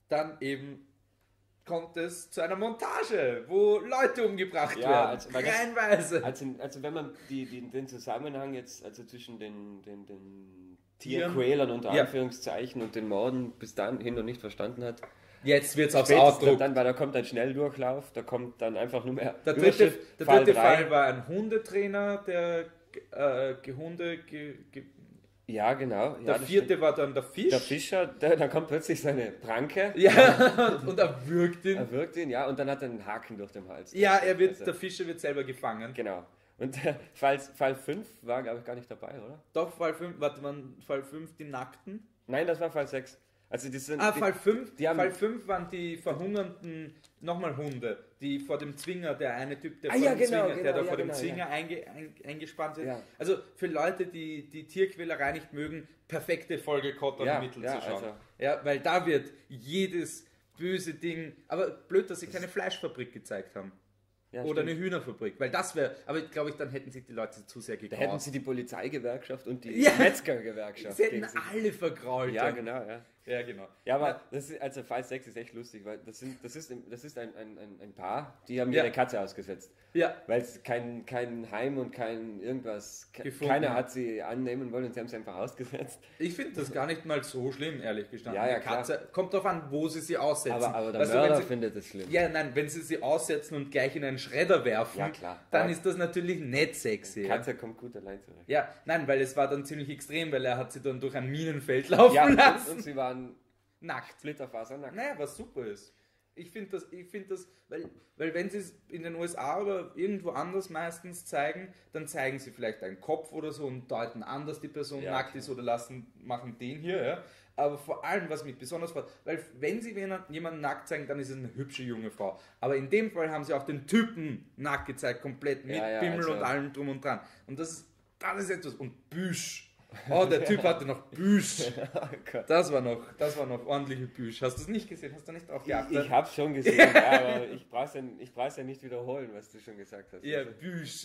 dann eben kommt es zu einer Montage, wo Leute umgebracht Ja, werden. also, weil das- Reihenweise. Also, also wenn man die, die, den Zusammenhang jetzt, also zwischen den, den, den Tieren. Tierquälern unter Ja. Anführungszeichen und den Morden bis dahin noch nicht verstanden hat, Jetzt wird es aufs spätestens Ausdruck. dann, weil da kommt ein Schnelldurchlauf, da kommt dann einfach nur mehr Der dritte, Überschrift, der Fall dritte drei. Fall war ein Hundetrainer, der äh, Gehunde... Ge, ge, Ja, genau. der ja, das vierte stimmt. war dann der Fisch. Der Fischer, der, dann kommt plötzlich seine Pranke, Ja, und er würgt ihn. er wirkt ihn, ja, und dann hat er einen Haken durch den Hals. Ja, er wird, Also, der Fischer wird selber gefangen. genau. Und äh, Fall, Fall fünf war, glaube ich, gar nicht dabei, oder? Doch, Fall fünf, warte mal, Fall fünf, die Nackten. Nein, das war Fall sechs. Also die sind, Ah, die, Fall fünf, die haben- Fall fünf waren die verhungernden, nochmal Hunde, die vor dem Zwinger, der eine Typ, der Ah, vor ja, dem genau, Zwinger, genau, der da ja, vor dem genau, Zwinger einge, ein, eingespannt ist. Ja. Also für Leute, die die Tierquälerei nicht mögen, perfekte Folge Kotter Ja, Mittel ja, zu schauen. also- Ja, weil da wird jedes böse Ding, aber blöd, dass sie keine Fleischfabrik gezeigt haben. ja, Oder stimmt. eine Hühnerfabrik, weil das wäre, aber glaube ich, dann hätten sich die Leute zu sehr Da gegraut. hätten sie die Polizeigewerkschaft und die Ja. Metzgergewerkschaft Sie hätten gegen sich. alle vergrault. Ja, genau, ja. Ja, genau. Ja, aber das ist, also Fall sechs ist echt lustig, weil das, sind, das ist, das ist ein, ein, ein, ein Paar, die haben Ja. ihre Katze ausgesetzt. Ja, Weil es kein, kein Heim und kein irgendwas, ke- Gefunden. keiner hat sie annehmen wollen und sie haben sie einfach ausgesetzt. ich finde das gar nicht mal so schlimm, ehrlich gestanden. Ja, ja, Die Katze, kommt drauf an, wo sie sie aussetzen. Aber, aber der Weißt du, wenn Mörder sie, findet es schlimm. Ja, nein, wenn sie sie aussetzen und gleich in einen Schredder werfen, Ja, klar. dann Aber- ist das natürlich nicht sexy. Ja. Katze kommt gut allein zurecht. ja, nein, weil es war dann ziemlich extrem, weil er hat sie dann durch ein Minenfeld laufen Ja, und, lassen. und sie waren Nackt. splitterfasernackt. Naja, was super ist. Ich finde das, ich finde das, weil, weil wenn sie es in den U S A oder irgendwo anders meistens zeigen, dann zeigen sie vielleicht einen Kopf oder so und deuten an, dass die Person Ja, nackt klar. ist oder lassen, machen den hier, ja. Aber vor allem, was mich besonders freut, weil wenn sie jemanden jemanden nackt zeigen, dann ist es eine hübsche junge Frau. Aber in dem Fall haben sie auch den Typen nackt gezeigt, komplett mit Ja, ja, Bimmel also- und allem drum und dran. Und das ist, das ist etwas. Und Büsch. Oh, der Typ hatte noch Büsch. Oh Gott. Das war noch, das war noch ordentliche Büsch. Hast du es nicht gesehen? Hast du nicht drauf Ich, geachtet? ich hab's schon gesehen, ja, aber ich brauch's ja, ich brauch's ja nicht wiederholen, was du schon gesagt hast. Ja, Also, Büsch.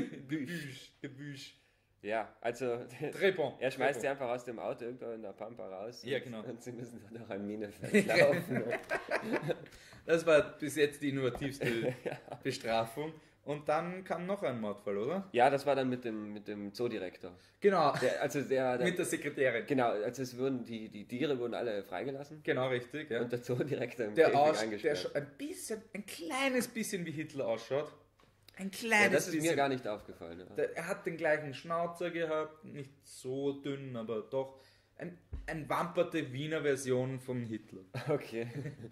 Büsch. Büsch. ja, also Très bon. er schmeißt Très sie einfach aus dem Auto irgendwo in der Pampa raus. Ja, und, genau. Und sie müssen dann noch ein Minenfeld laufen. bon. Das war bis jetzt die innovativste Bestrafung. Und dann kam noch ein Mordfall, oder? Ja, das war dann mit dem, mit dem Zoodirektor. Genau. Der, also der, der Mit der Sekretärin. genau, also es wurden die, die Tiere wurden alle freigelassen Genau, richtig. Ja. und der Zoodirektor im Der, Käfig aus, der eingesperrt. schon ein bisschen, ein kleines bisschen wie Hitler ausschaut. Ein Ja, kleines das ist bisschen. mir gar nicht aufgefallen. Ja. Der, er hat den gleichen Schnauzer gehabt, nicht so dünn, aber doch. Ein, ein wamperte Wiener Version von Hitler. Okay.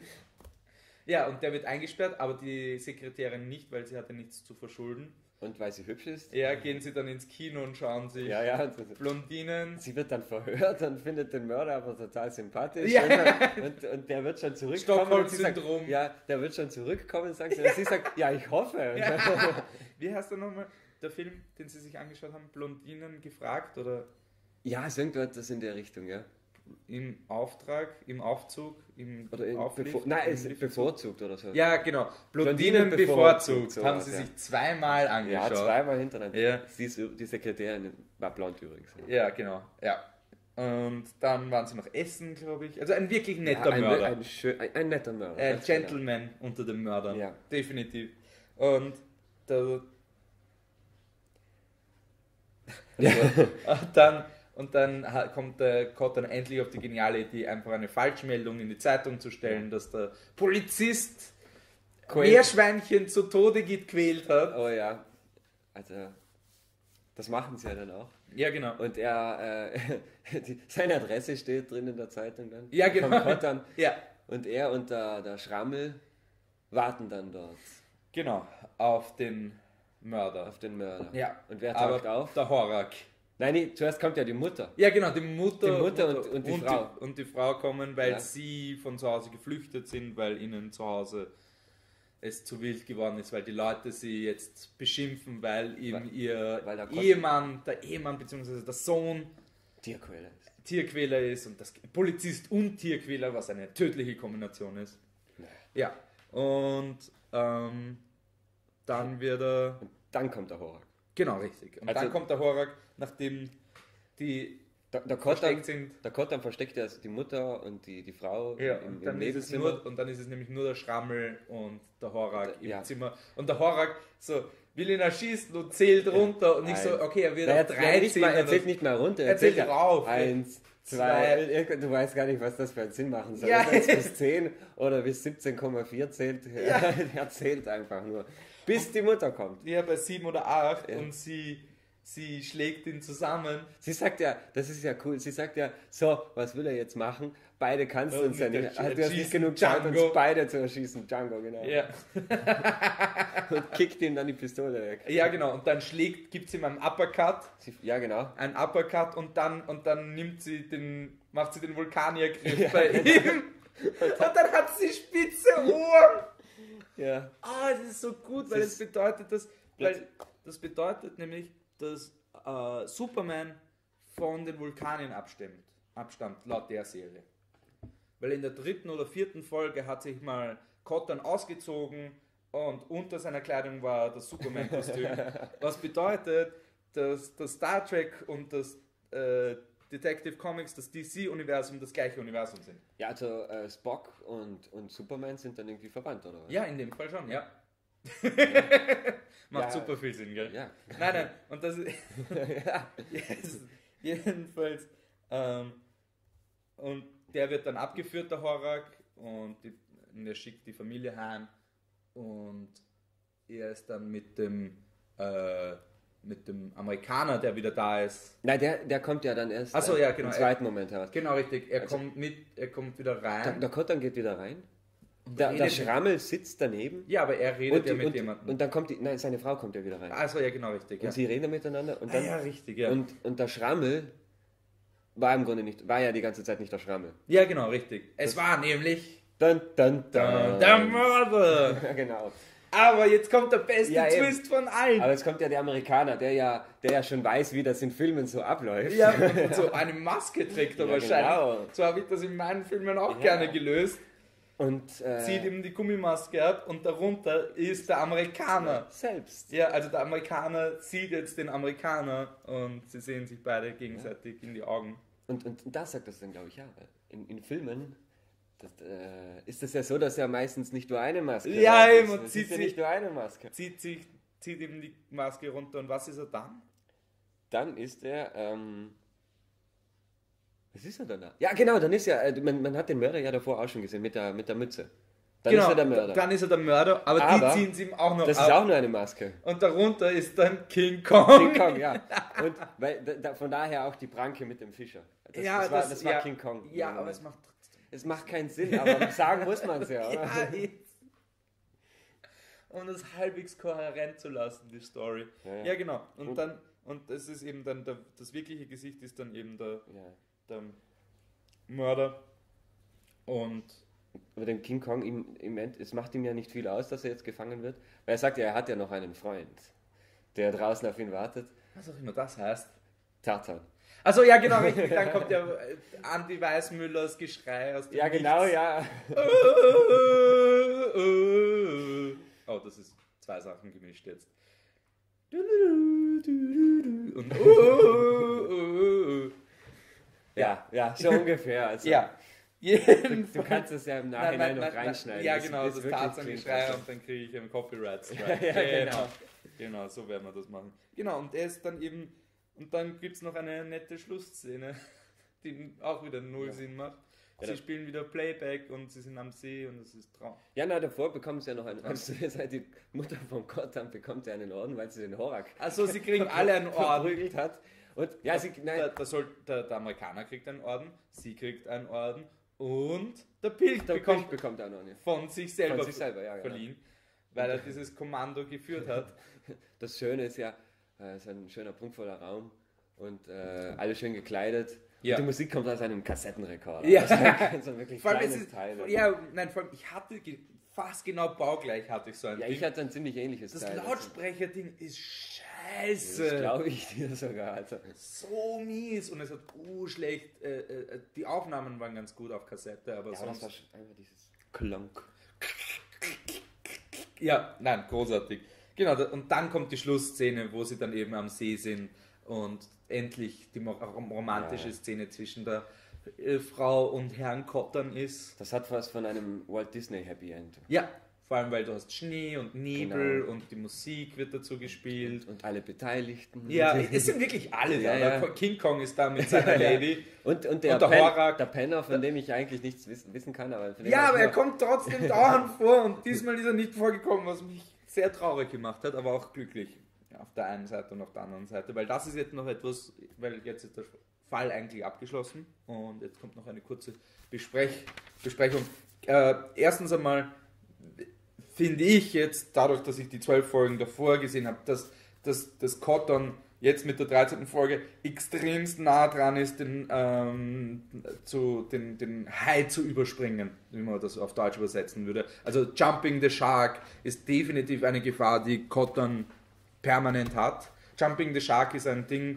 Ja, und der wird eingesperrt, aber die Sekretärin nicht, weil sie hatte nichts zu verschulden. Und weil sie hübsch ist? Ja, gehen sie dann ins Kino und schauen sich Ja, ja. und das- Blondinen. Sie wird dann verhört und findet den Mörder aber total sympathisch. Ja. Und, dann, und, und der wird schon zurückkommen. und sie sagt, Stockholm-Syndrom. ja, der wird schon zurückkommen, sagt sie. Und sie sagt, ja, ich hoffe. Ja. Wie heißt der nochmal? Der Film, den Sie sich angeschaut haben, Blondinen gefragt oder Ja, ist irgendwas in der Richtung, ja. im Auftrag, im Aufzug, im Oder in, Auflift, bevor, nein, im ist Lift- bevorzugt oder so. Ja, genau. Blondinen Blondinen bevorzugt. bevorzugt, haben sowas, Sie ja. sich zweimal Ja, angeschaut. zweimal hintereinander. Ja. Sie ist, die Sekretärin war blond übrigens. Ja, genau. Ja. Und dann waren sie noch essen, glaube ich. Also ein wirklich netter ja, ein, Mörder. Ein, schön, ein, ein netter Mörder. Ein ganz genau. Gentleman unter den Mördern. Ja. Definitiv. Und da, Ja. und dann, und dann ha- kommt der Gott dann endlich auf die geniale Idee, einfach eine Falschmeldung in die Zeitung zu stellen, dass der Polizist Quält. Meerschweinchen zu Tode gequält hat. Oh ja, also das machen sie ja dann auch. Ja, genau. Und er, äh, die, seine Adresse steht drin in der Zeitung dann. Ja, genau. Vom Kottern. Ja, Und er und der, der Schrammel warten dann dort genau. Auf den Mörder. auf den Mörder. Ja. Und wer taucht Aber auf? der Horak. Nein, nee, zuerst kommt ja die Mutter. Ja, genau, die Mutter, Die Mutter und- und die Frau. Die, und die Frau kommen, weil Ja. sie von zu Hause geflüchtet sind, weil ihnen zu Hause es zu wild geworden ist, weil die Leute sie jetzt beschimpfen, weil eben Weil- ihr weil der Gott- Ehemann, der Ehemann bzw. der Sohn Tierquäler ist. Tierquäler ist und das Polizist und Tierquäler, was eine tödliche Kombination ist. Ja, und ähm, dann wird er... Und dann kommt der Horak. Genau, richtig. Und Also- dann kommt der Horak, nachdem die Der, der versteckt Kotan, sind. der Kotan versteckt ja die Mutter und die, die Frau Ja, im, und, im dann ist es Nebenzimmer. nur, und dann ist es nämlich nur der Schrammel und der Horak im Ja. Zimmer. Und der Horak so will ihn erschießen und zählt runter und ich so, Eins. okay, er wird Nein, auf er, drei nicht mal, er zählt nicht mal runter, er, Er zählt ja rauf. Eins, Zwei. zwei, du weißt gar nicht, was das für einen Sinn machen soll. Ja. Ob er jetzt bis zehn oder bis siebzehn Komma vier zählt, Ja. er zählt einfach nur, bis die Mutter kommt. Ja, bei sieben oder acht Ja. und sie, sie schlägt ihn zusammen. Sie sagt ja, das ist ja cool, sie sagt ja, so, was will er jetzt machen? Beide kannst du Ja, uns ja mit nicht, der also, du hast nicht Erschießen genug Zeit, Django. uns beide zu erschießen, Django, genau. Ja. Und kickt ihm dann die Pistole weg. Ja, genau. Und dann schlägt, gibt sie ihm einen Uppercut. Sie, ja, genau. Ein Uppercut und dann, und dann nimmt sie den, macht sie den Vulkaniergriff bei ihm. Und dann hat sie spitze Ohren. Ja. Ah, das ist so gut, weil Das das bedeutet, dass, weil das bedeutet nämlich, dass äh, Superman von den Vulkanien abstammt, abstammt, laut der Serie. Weil in der dritten oder vierten Folge hat sich mal Kotan ausgezogen und unter seiner Kleidung war das Superman-Kostüm. Was bedeutet, dass das Star Trek und das äh, Detective Comics, das D C-Universum das gleiche Universum sind. Ja, also äh, Spock und, und Superman sind dann irgendwie verwandt, oder was? Ja, in dem Fall schon, ja. Macht Ja. super viel Sinn, gell? Ja. Nein, nein, und das ist ja. yes, jedenfalls ähm, und der wird dann abgeführt, der Horak, und, die, und er schickt die Familie heim und er ist dann mit dem äh, mit dem Amerikaner, der wieder da ist. Nein, der, der kommt ja dann erst Ach so, äh, ja, genau. im zweiten Moment heraus. Genau, richtig. Er Also- kommt mit, er kommt wieder Der, rein. der Kotan geht wieder rein. und Der, der redet mit- Schrammel sitzt daneben. Ja, aber er redet Und, ja die- mit und, jemandem. und dann kommt die, nein, seine Frau kommt ja wieder rein. Also ja, genau, richtig. Und Ja, sie reden miteinander und ah, dann ja richtig, ja. und, und der Schrammel war im Grunde nicht, war ja die ganze Zeit nicht der Schrammel. ja, genau, richtig. Es war nämlich Dun, dun, der, dun. der Mörder. Ja, genau. Aber jetzt kommt der beste Ja, eben. Twist von allen. Aber jetzt kommt ja der Amerikaner, der ja, der ja schon weiß, wie das in Filmen so abläuft. Ja, und so eine Maske trägt er Ja, wahrscheinlich. genau. So habe ich das in meinen Filmen auch Ja. gerne gelöst. Und äh, Zieht ihm die Gummimaske ab und darunter ist der Amerikaner. selbst. Ja, also der Amerikaner sieht jetzt den Amerikaner und sie sehen sich beide gegenseitig in die Augen. Und, und, und das sagt das dann, glaube ich, ja. weil In, in Filmen das, äh, ist es ja so, dass er meistens nicht nur eine Maske Ja, hat. eben, Es- und es zieht ist ja sie- nicht nur eine Maske. Zieht, sich, zieht ihm die Maske runter und was ist er dann? Dann ist er, ähm, was ist er dann da? Ja, genau, dann ist ja, äh, man, man hat den Mörder ja davor auch schon gesehen, mit der, mit der Mütze. Dann ist er der Mörder. Dann ist er der Mörder, aber, Aber die ziehen sie ihm auch noch das ab. ist auch nur eine Maske. Und darunter ist dann King Kong. King Kong, ja. Und weil, da, da, von daher auch die Pranke mit dem Fischer. Das, Ja, das war, das- das war ja. King Kong. Ja, aber es macht Es macht keinen Sinn, aber sagen muss man es ja, oder? ja, jetzt. Um das halbwegs kohärent zu lassen, die Story. Ja, Ja, ja. genau. Und Und- dann, und das ist eben dann, der, das wirkliche Gesicht ist dann eben der, Ja. der Mörder. Und Aber dem King Kong, im, im End, es macht ihm ja nicht viel aus, dass er jetzt gefangen wird. Weil er sagt ja, er hat ja noch einen Freund, der draußen auf ihn wartet. was auch immer das heißt. Tarzan. Also ja, genau, richtig. Dann kommt ja äh, Andi Weißmüllers Geschrei aus dem Ja, genau, Nichts. ja. Oh, das ist zwei Sachen gemischt jetzt. Und Ja, ja, so ungefähr. Also, ja, Du, jedenfalls. du kannst es ja im Nachhinein noch reinschneiden. Ja, Das genau, ist das wirklich Tarzan-Geschrei clean. und dann kriege ich einen Copyright-Strike. Ja, genau. Genau, so werden wir das machen. Genau, und er ist dann eben, und dann gibt es noch eine nette Schlussszene, die auch wieder null Ja. Sinn macht. Ja, Sie da- spielen wieder Playback und sie sind am See und es ist Traum. Ja, na, davor bekommen sie ja noch einen. Hast du gesagt, die Mutter vom Kotan bekommt ja einen Orden, weil sie den Horak Also sie kriegen alle einen Orden. verprügelt hat. Und ja, sie, Der, nein, der, soll, der, der Amerikaner kriegt einen Orden, sie kriegt einen Orden und der Pilz der bekommt bekommt, bekommt auch noch nicht. von sich selber, Von sich selber, ja, genau. verliehen, weil er dieses Kommando geführt hat. Das Schöne ist ja, äh, es ist ein schöner, prunkvoller Raum und äh, alle schön gekleidet. Ja. Und die Musik kommt aus einem Kassettenrekorder. Ja. Das ist ein, so ein wirklich Vor allem, es kleines ist, Teil. ja, nein, vor allem, ich hatte ge- fast genau baugleich hatte ich so ein Ja, Ding. ich hatte ein ziemlich ähnliches Das Teil. Lautsprecherding ist Das scheiße. glaube ich dir sogar. Also. So mies und es hat uh, schlecht. Äh, äh, die Aufnahmen waren ganz gut auf Kassette, aber Ja, aber das sonst. war schon einfach dieses Klonk. Ja, nein, großartig. Genau, da- und dann kommt die Schlussszene, wo sie dann eben am See sind und endlich die romantische Ja. Szene zwischen der äh, Frau und Herrn Kottern ist. Das hat was von einem Walt Disney Happy End. Ja, vor allem weil du hast Schnee und Nebel Genau. und die Musik wird dazu gespielt. Und alle Beteiligten. Ja, es sind wirklich alle Ja, da. ja. Der King Kong ist da mit seiner Lady. Und, und, der, Und der Pen, Horak. der Penner, von dem ich eigentlich nichts wissen, wissen kann. Aber von dem Ja, ich aber er nur- kommt trotzdem dauernd vor und diesmal ist er nicht vorgekommen, was mich sehr traurig gemacht hat, aber auch glücklich. Ja, auf der einen Seite und auf der anderen Seite, weil das ist jetzt noch etwas, weil jetzt ist der Fall eigentlich abgeschlossen und jetzt kommt noch eine kurze Besprech Besprechung. Äh, erstens einmal finde ich jetzt, dadurch, dass ich die zwölf Folgen davor gesehen habe, dass, dass das Cotton jetzt mit der dreizehnten Folge extremst nah dran ist, den, ähm, zu, den, den Hai zu überspringen, wie man das auf Deutsch übersetzen würde. Also Jumping the Shark ist definitiv eine Gefahr, die Cotton permanent hat. Jumping the Shark ist ein Ding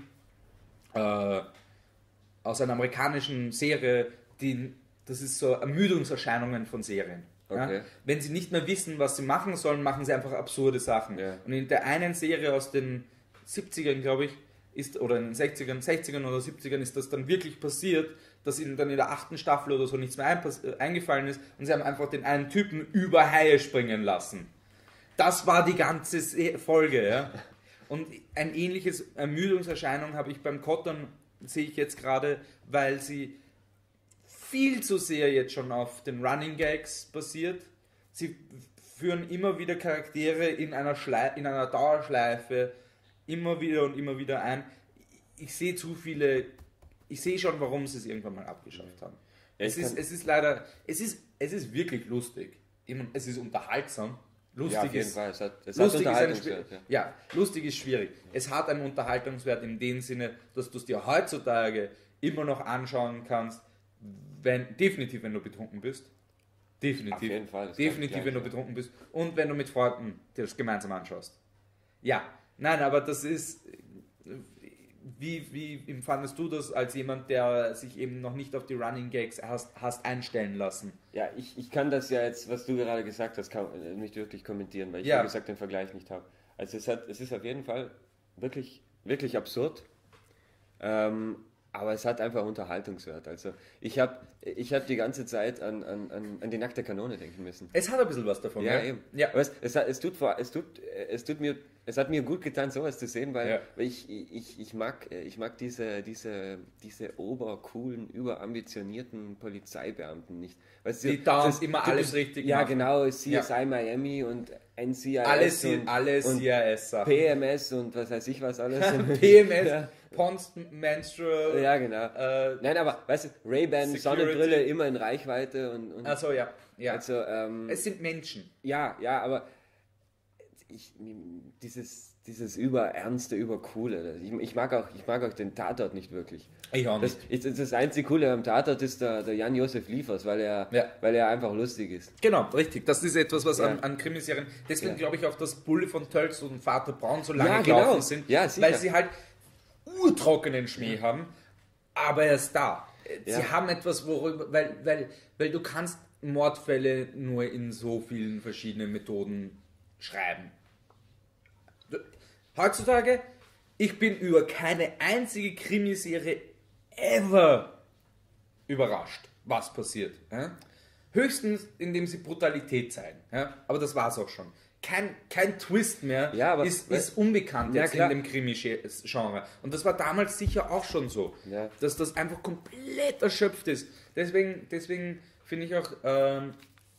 äh, aus einer amerikanischen Serie, die, das ist so Ermüdungserscheinungen von Serien. Okay. Ja? Wenn sie nicht mehr wissen, was sie machen sollen, machen sie einfach absurde Sachen. Ja. Und in der einen Serie aus den siebzigern, glaube ich, ist, oder in den sechzigern, sechzigern oder siebzigern ist das dann wirklich passiert, dass ihnen dann in der achten Staffel oder so nichts mehr einpass- äh, eingefallen ist und sie haben einfach den einen Typen über Haie springen lassen. Das war die ganze Se- Folge, ja. Und ein ähnliches Ermüdungserscheinung habe ich beim Cotton, sehe ich jetzt gerade, weil sie viel zu sehr jetzt schon auf den Running Gags basiert. Sie führen immer wieder Charaktere in einer, Schlei- in einer Dauerschleife immer wieder und immer wieder ein. Ich sehe zu viele, ich sehe schon, warum sie es irgendwann mal abgeschafft haben. Ja, es, ich ist, kann- es ist leider, es ist, es ist wirklich lustig. Es ist unterhaltsam. Lustig Ja, auf jeden ist, Fall. Es hat, es hat lustig ist ein Unterhaltungswert. schwi- Ja. ja, lustig ist schwierig. Es hat einen Unterhaltungswert in dem Sinne, dass du es dir heutzutage immer noch anschauen kannst, wenn, definitiv, wenn du betrunken bist. Definitiv. Auf jeden Fall, das Definitiv, kann ich wenn du gleich, betrunken bist. Und wenn du mit Freunden dir das gemeinsam anschaust. Ja, nein, aber das ist... Wie, wie empfandest du das als jemand, der sich eben noch nicht auf die Running Gags hast, hast einstellen lassen? Ja, ich, ich kann das ja jetzt, was du gerade gesagt hast, kann, äh, nicht wirklich kommentieren, weil ich, Ja. wie gesagt, den Vergleich nicht habe. Also es, hat, es ist auf jeden Fall wirklich, wirklich absurd, ähm, aber es hat einfach Unterhaltungswert. Also ich habe ich hab die ganze Zeit an, an, an, an die nackte Kanone denken müssen. Es hat ein bisschen was davon. Ja, gell? eben. Ja. Aber es, es, hat, es, tut, vor- es, tut, es tut mir, es hat mir gut getan, sowas zu sehen, weil, Ja. weil ich, ich, ich mag, ich mag diese, diese, diese obercoolen, überambitionierten Polizeibeamten nicht. Weißt du, Die dauernd das- immer typisch- alles richtig Ja, machen. genau, C S I Ja. Miami und N C I S Alle, C- und, alle und C I S-Sachen. P M S und was weiß ich was alles. P M S, Ja. Pons Menstrual. Ja, genau. Äh, Nein, aber weißt du, Ray-Ban, Security. Sonnenbrille immer in Reichweite und, und also ja, ja. also, ähm, Es sind Menschen. ja, ja, aber ich, dieses, dieses überernste, übercoole, ich, ich, mag auch, ich mag auch den Tatort nicht wirklich. Ich auch Das, ich, das einzige Coole am Tatort ist der, der Jan-Josef Liefers, weil er, Ja. weil er einfach lustig ist. Genau, richtig. Das ist etwas, was Ja. an, an Krimiserien. Deswegen Ja. glaube ich auch, dass Bulle von Tölz und Vater Braun so lange Ja, gelaufen genau. sind, Ja, sicher. weil sie halt urtrockenen Schmäh haben, aber er ist da. Sie Ja. haben etwas, worüber, weil, weil, weil du kannst Mordfälle nur in so vielen verschiedenen Methoden schreiben. Du- Heutzutage, ich bin über keine einzige Krimiserie ever überrascht, was passiert. Ja? Höchstens, indem sie Brutalität zeigen. Ja? Aber das war es auch schon. Kein, kein Twist mehr Ja, aber- ist, ist unbekannt Ja, jetzt klar. in dem Krimi-Genre. Und das war damals sicher auch schon so, Ja. dass das einfach komplett erschöpft ist. Deswegen, deswegen finde ich auch ähm,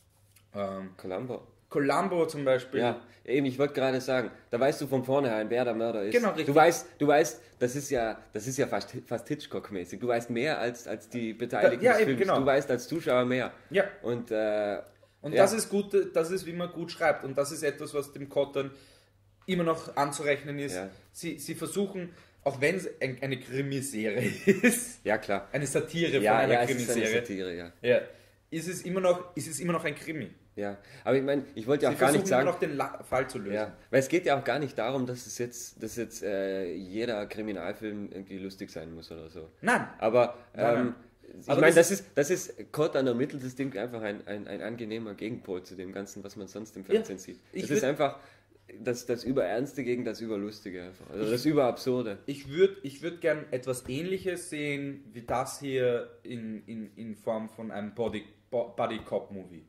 ähm, Columbo. Columbo zum Beispiel. Ja, eben, ich wollte gerade sagen, da weißt du von vornherein, wer der Mörder ist. Genau, richtig. Du weißt, du weißt, das ist ja, das ist ja fast, fast Hitchcock-mäßig. Du weißt mehr als, als die Beteiligten Ja, des eben, Films. genau. Du weißt als Zuschauer mehr. Ja. Und, äh, Und ja. das ist gut, das ist, wie man gut schreibt. Und das ist etwas, was dem Cotton immer noch anzurechnen ist. Ja. Sie, sie versuchen, auch wenn es ein, eine Krimiserie ist, Ja, klar. eine Satire Ja, von einer ja, es ist eine Krimiserie, Satire, ja. ja, ist, es immer noch, ist es immer noch ein Krimi. Ja, aber ich meine, ich wollte ja Sie auch gar versuchen nicht immer sagen, noch den La Fall zu lösen. ja, weil es geht ja auch gar nicht darum, dass es jetzt, dass jetzt äh, jeder Kriminalfilm irgendwie lustig sein muss oder so. Nein, Aber Nein, ähm, nein. ich Aber meine, das das ist, das ist Cotton ermittelt das Ding einfach ein, ein, ein angenehmer Gegenpol zu dem Ganzen, was man sonst im Fernsehen sieht. ich Es ist würd- einfach das, das Überernste gegen das Überlustige einfach. Also das Überabsurde. Ich würde ich würd gern etwas Ähnliches sehen wie das hier in, in, in Form von einem Body, Buddy Cop Movie.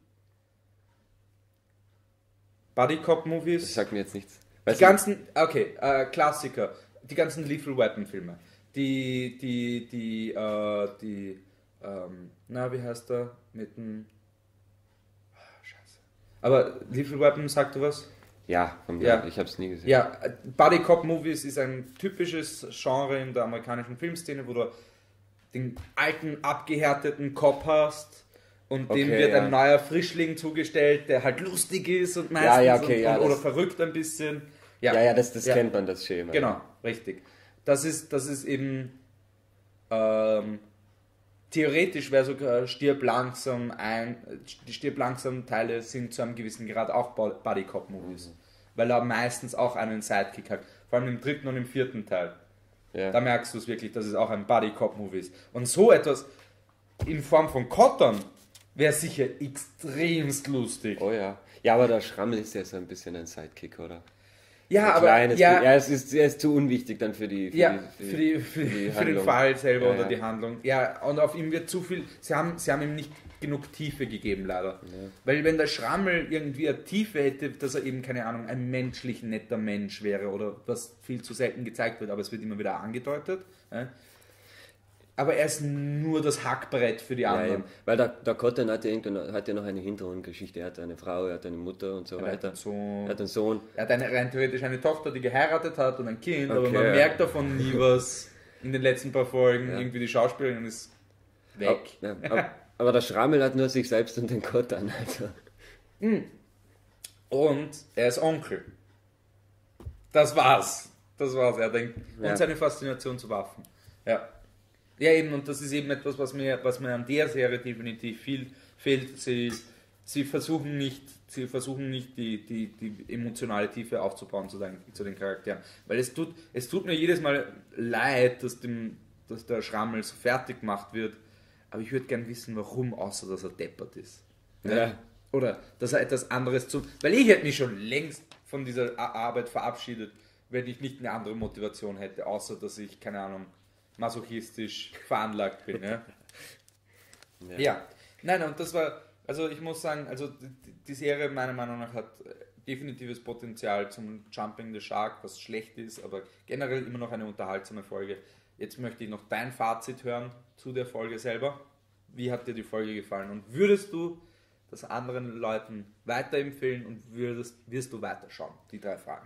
Buddy Cop Movies. Das sagt mir jetzt nichts. Die ganzen, okay, äh, Klassiker. Die ganzen Lethal Weapon Filme. Die, die, die, äh, die, ähm, na, wie heißt der? Mit dem. Ah, Scheiße. Aber Lethal Weapon, sagt du was? Ja, komm, Ja. ich habe es nie gesehen. Ja, Buddy Cop Movies ist ein typisches Genre in der amerikanischen Filmszene, wo du den alten, abgehärteten Cop hast und dem Okay, wird ja. ein neuer Frischling zugestellt, der halt lustig ist und meistens Ja, ja, okay, und, ja, oder das- verrückt ein bisschen. Ja, ja, das, das Ja. kennt man, das Schema. Genau, richtig. Das ist, das ist eben ähm, theoretisch wäre sogar stirb langsam ein, die stirb langsam Teile sind zu einem gewissen Grad auch Buddy Cop Movies, Mhm. weil er meistens auch einen Sidekick hat, vor allem im dritten und im vierten Teil. Ja. Da merkst du es wirklich, dass es auch ein Buddy Cop Movie ist. Und so etwas in Form von Kottern wäre sicher extremst lustig. Oh ja. Ja, aber der Schrammel ist ja so ein bisschen ein Sidekick, oder? Ja, Ein aber kleines- ja, ja, es ist, er ist zu unwichtig dann für die für ja, die, für, die, für, die für den Handlung. Fall selber Ja, oder ja. die Handlung. Ja, und auf ihm wird zu viel. Sie haben, sie haben ihm nicht genug Tiefe gegeben, leider. Weil, wenn der Schrammel irgendwie eine Tiefe hätte, dass er eben, keine Ahnung, ein menschlich netter Mensch wäre oder was viel zu selten gezeigt wird, aber es wird immer wieder angedeutet. Ja. Aber er ist nur das Hackbrett für die Ja, anderen. eben. Weil der, der Cotton hat ja, irgendwann- hat ja noch eine Hintergrundgeschichte. Er hat eine Frau, er hat eine Mutter und so Er hat weiter. einen Sohn. Er hat einen Sohn. Er hat eine, rein theoretisch eine Tochter, die geheiratet hat und ein Kind, aber Okay, man ja. merkt davon nie was in den letzten paar Folgen. Ja. Irgendwie die Schauspielerin ist weg. Ja, aber, aber der Schrammel hat nur sich selbst und den Cotton. Also. Und er ist Onkel. Das war's. Das war's. Er denkt. Ja. Und seine Faszination zu Waffen. Ja. Ja, eben, und das ist eben etwas, was mir, was mir an der Serie definitiv viel fehlt. Sie, sie versuchen nicht, sie versuchen nicht die, die, die emotionale Tiefe aufzubauen zu den, zu den Charakteren. Weil es tut, es tut mir jedes Mal leid, dass, dem, dass der Schrammel so fertig gemacht wird. Aber ich würde gern wissen, warum, außer dass er deppert ist. Ja. Oder dass er etwas anderes zu. Weil ich hätte mich schon längst von dieser A- Arbeit verabschiedet, wenn ich nicht eine andere Motivation hätte, außer dass ich, keine Ahnung, masochistisch veranlagt bin. Ja, Ja. ja. Nein, und das war, also ich muss sagen, also die, die Serie meiner Meinung nach hat definitives Potenzial zum Jumping the Shark, was schlecht ist, aber generell immer noch eine unterhaltsame Folge. Jetzt möchte ich noch dein Fazit hören zu der Folge selber. Wie hat dir die Folge gefallen? Und würdest du das anderen Leuten weiterempfehlen und würdest, wirst du weiterschauen? Die drei Fragen.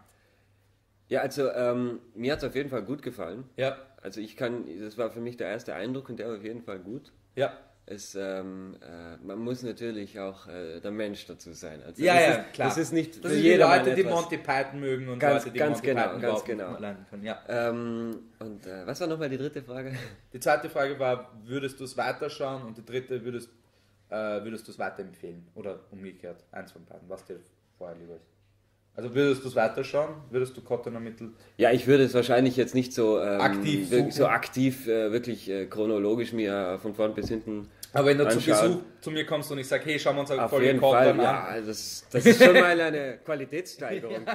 Ja, also ähm, mir hat es auf jeden Fall gut gefallen. Ja, Also ich kann, das war für mich der erste Eindruck und der war auf jeden Fall gut. ja. Es, ähm, äh, man muss natürlich auch äh, der Mensch dazu sein. Also Ja, das ja, ist, klar. Das ist nicht Das für sind die jedermann Leute, die etwas. Monty Python mögen und Ganz- Leute, die ganz Monty genau, Python ganz überhaupt genau. nicht lernen können. Ja. Ähm, und äh, was war nochmal die dritte Frage? Die zweite Frage war, würdest du es weiterschauen? Und die dritte, würdest, äh, würdest du es weiterempfehlen? Oder umgekehrt, eins von beiden, was dir vorher lieber ist. Also würdest du es weiterschauen? Würdest du Cotton ermittelt? Ja, ich würde es wahrscheinlich jetzt nicht so ähm, Aktiv wirklich suchen. so aktiv, äh, wirklich äh, chronologisch mir von vorn bis hinten Aber wenn du zu anschauen. Besuch zu mir kommst und ich sage, hey, schauen wir uns eine Auf Folge jeden Cotton Fall, an. ja, also das, das ist schon mal eine Qualitätssteigerung.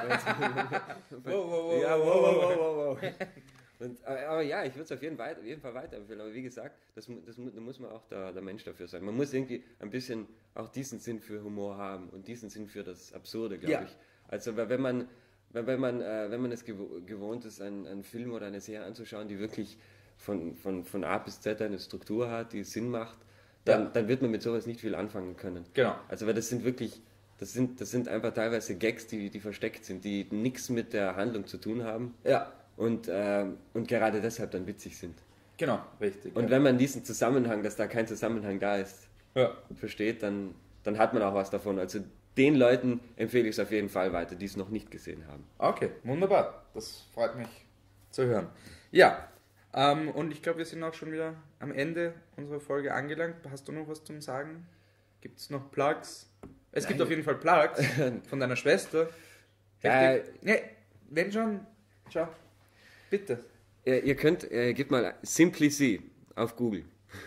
Wow, wow, wow, Ja, wow, wow, wow, wow, wow, wow. Und, aber aber ja, ich würde es auf jeden, weit, auf jeden Fall weiterempfehlen. Aber wie gesagt, das, mu- das, mu- da muss man auch der, der Mensch dafür sein. Man muss irgendwie ein bisschen auch diesen Sinn für Humor haben und diesen Sinn für das Absurde, glaube Ja. ich. Also weil wenn man, weil wenn man, äh, wenn man es gewo- gewohnt ist, einen, einen Film oder eine Serie anzuschauen, die wirklich von, von, von A bis Z eine Struktur hat, die Sinn macht, dann, Ja. dann wird man mit sowas nicht viel anfangen können. Genau. Also weil das sind wirklich, das sind, das sind einfach teilweise Gags, die, die versteckt sind, die nichts mit der Handlung zu tun haben Ja, und, ähm, und gerade deshalb dann witzig sind. genau, richtig. Und ja. wenn man diesen Zusammenhang, dass da kein Zusammenhang da ist, Ja. versteht, dann, dann hat man auch was davon. Also den Leuten empfehle ich es auf jeden Fall weiter, die es noch nicht gesehen haben. Okay, wunderbar. Das freut mich zu hören. Ja, ähm, und ich glaube, wir sind auch schon wieder am Ende unserer Folge angelangt. Hast du noch was zum Sagen? Gibt es noch Plugs? Es gibt Nein. auf jeden Fall Plugs von deiner Schwester. Ja. Richtig? Nee, wenn schon, schau, bitte. Ihr, ihr könnt, äh, gebt mal Simply C auf Google.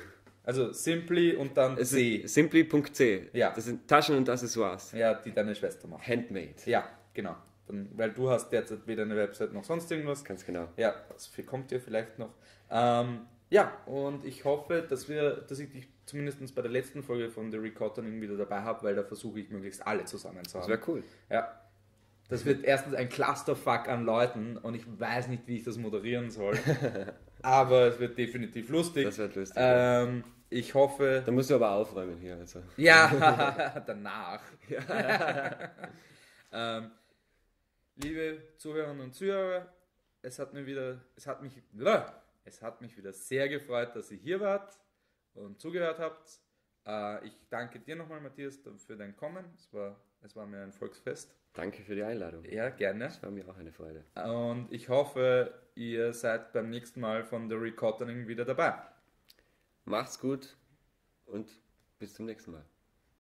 Also Simply und dann Es C. ist simply punkt c. Ja. Das sind Taschen und Accessoires. Ja, die deine Schwester macht. Handmade. Ja, genau. dann, weil du hast derzeit weder eine Website noch sonst irgendwas. Ganz genau. Ja, das kommt dir vielleicht noch. Ähm, ja, und ich hoffe, dass wir, dass ich dich zumindest bei der letzten Folge von The Recottoning wieder dabei habe, weil da versuche ich möglichst alle zusammen zu haben. Das wäre cool. Ja. Das wird erstens ein Clusterfuck an Leuten und ich weiß nicht, wie ich das moderieren soll. Aber es wird definitiv lustig. Das wird lustig. Ähm, ich hoffe... Da musst du aber aufräumen hier. Also. Ja, danach. ähm, liebe Zuhörerinnen und Zuhörer, es hat mir wieder, es hat mich, es hat mich wieder sehr gefreut, dass ihr hier wart und zugehört habt. Äh, ich danke dir nochmal, Matthias, für dein Kommen. Es war, es war mir ein Volksfest. Danke für die Einladung. Ja, gerne. Das war mir auch eine Freude. Und ich hoffe, ihr seid beim nächsten Mal von The Recottoning wieder dabei. Macht's gut und bis zum nächsten Mal.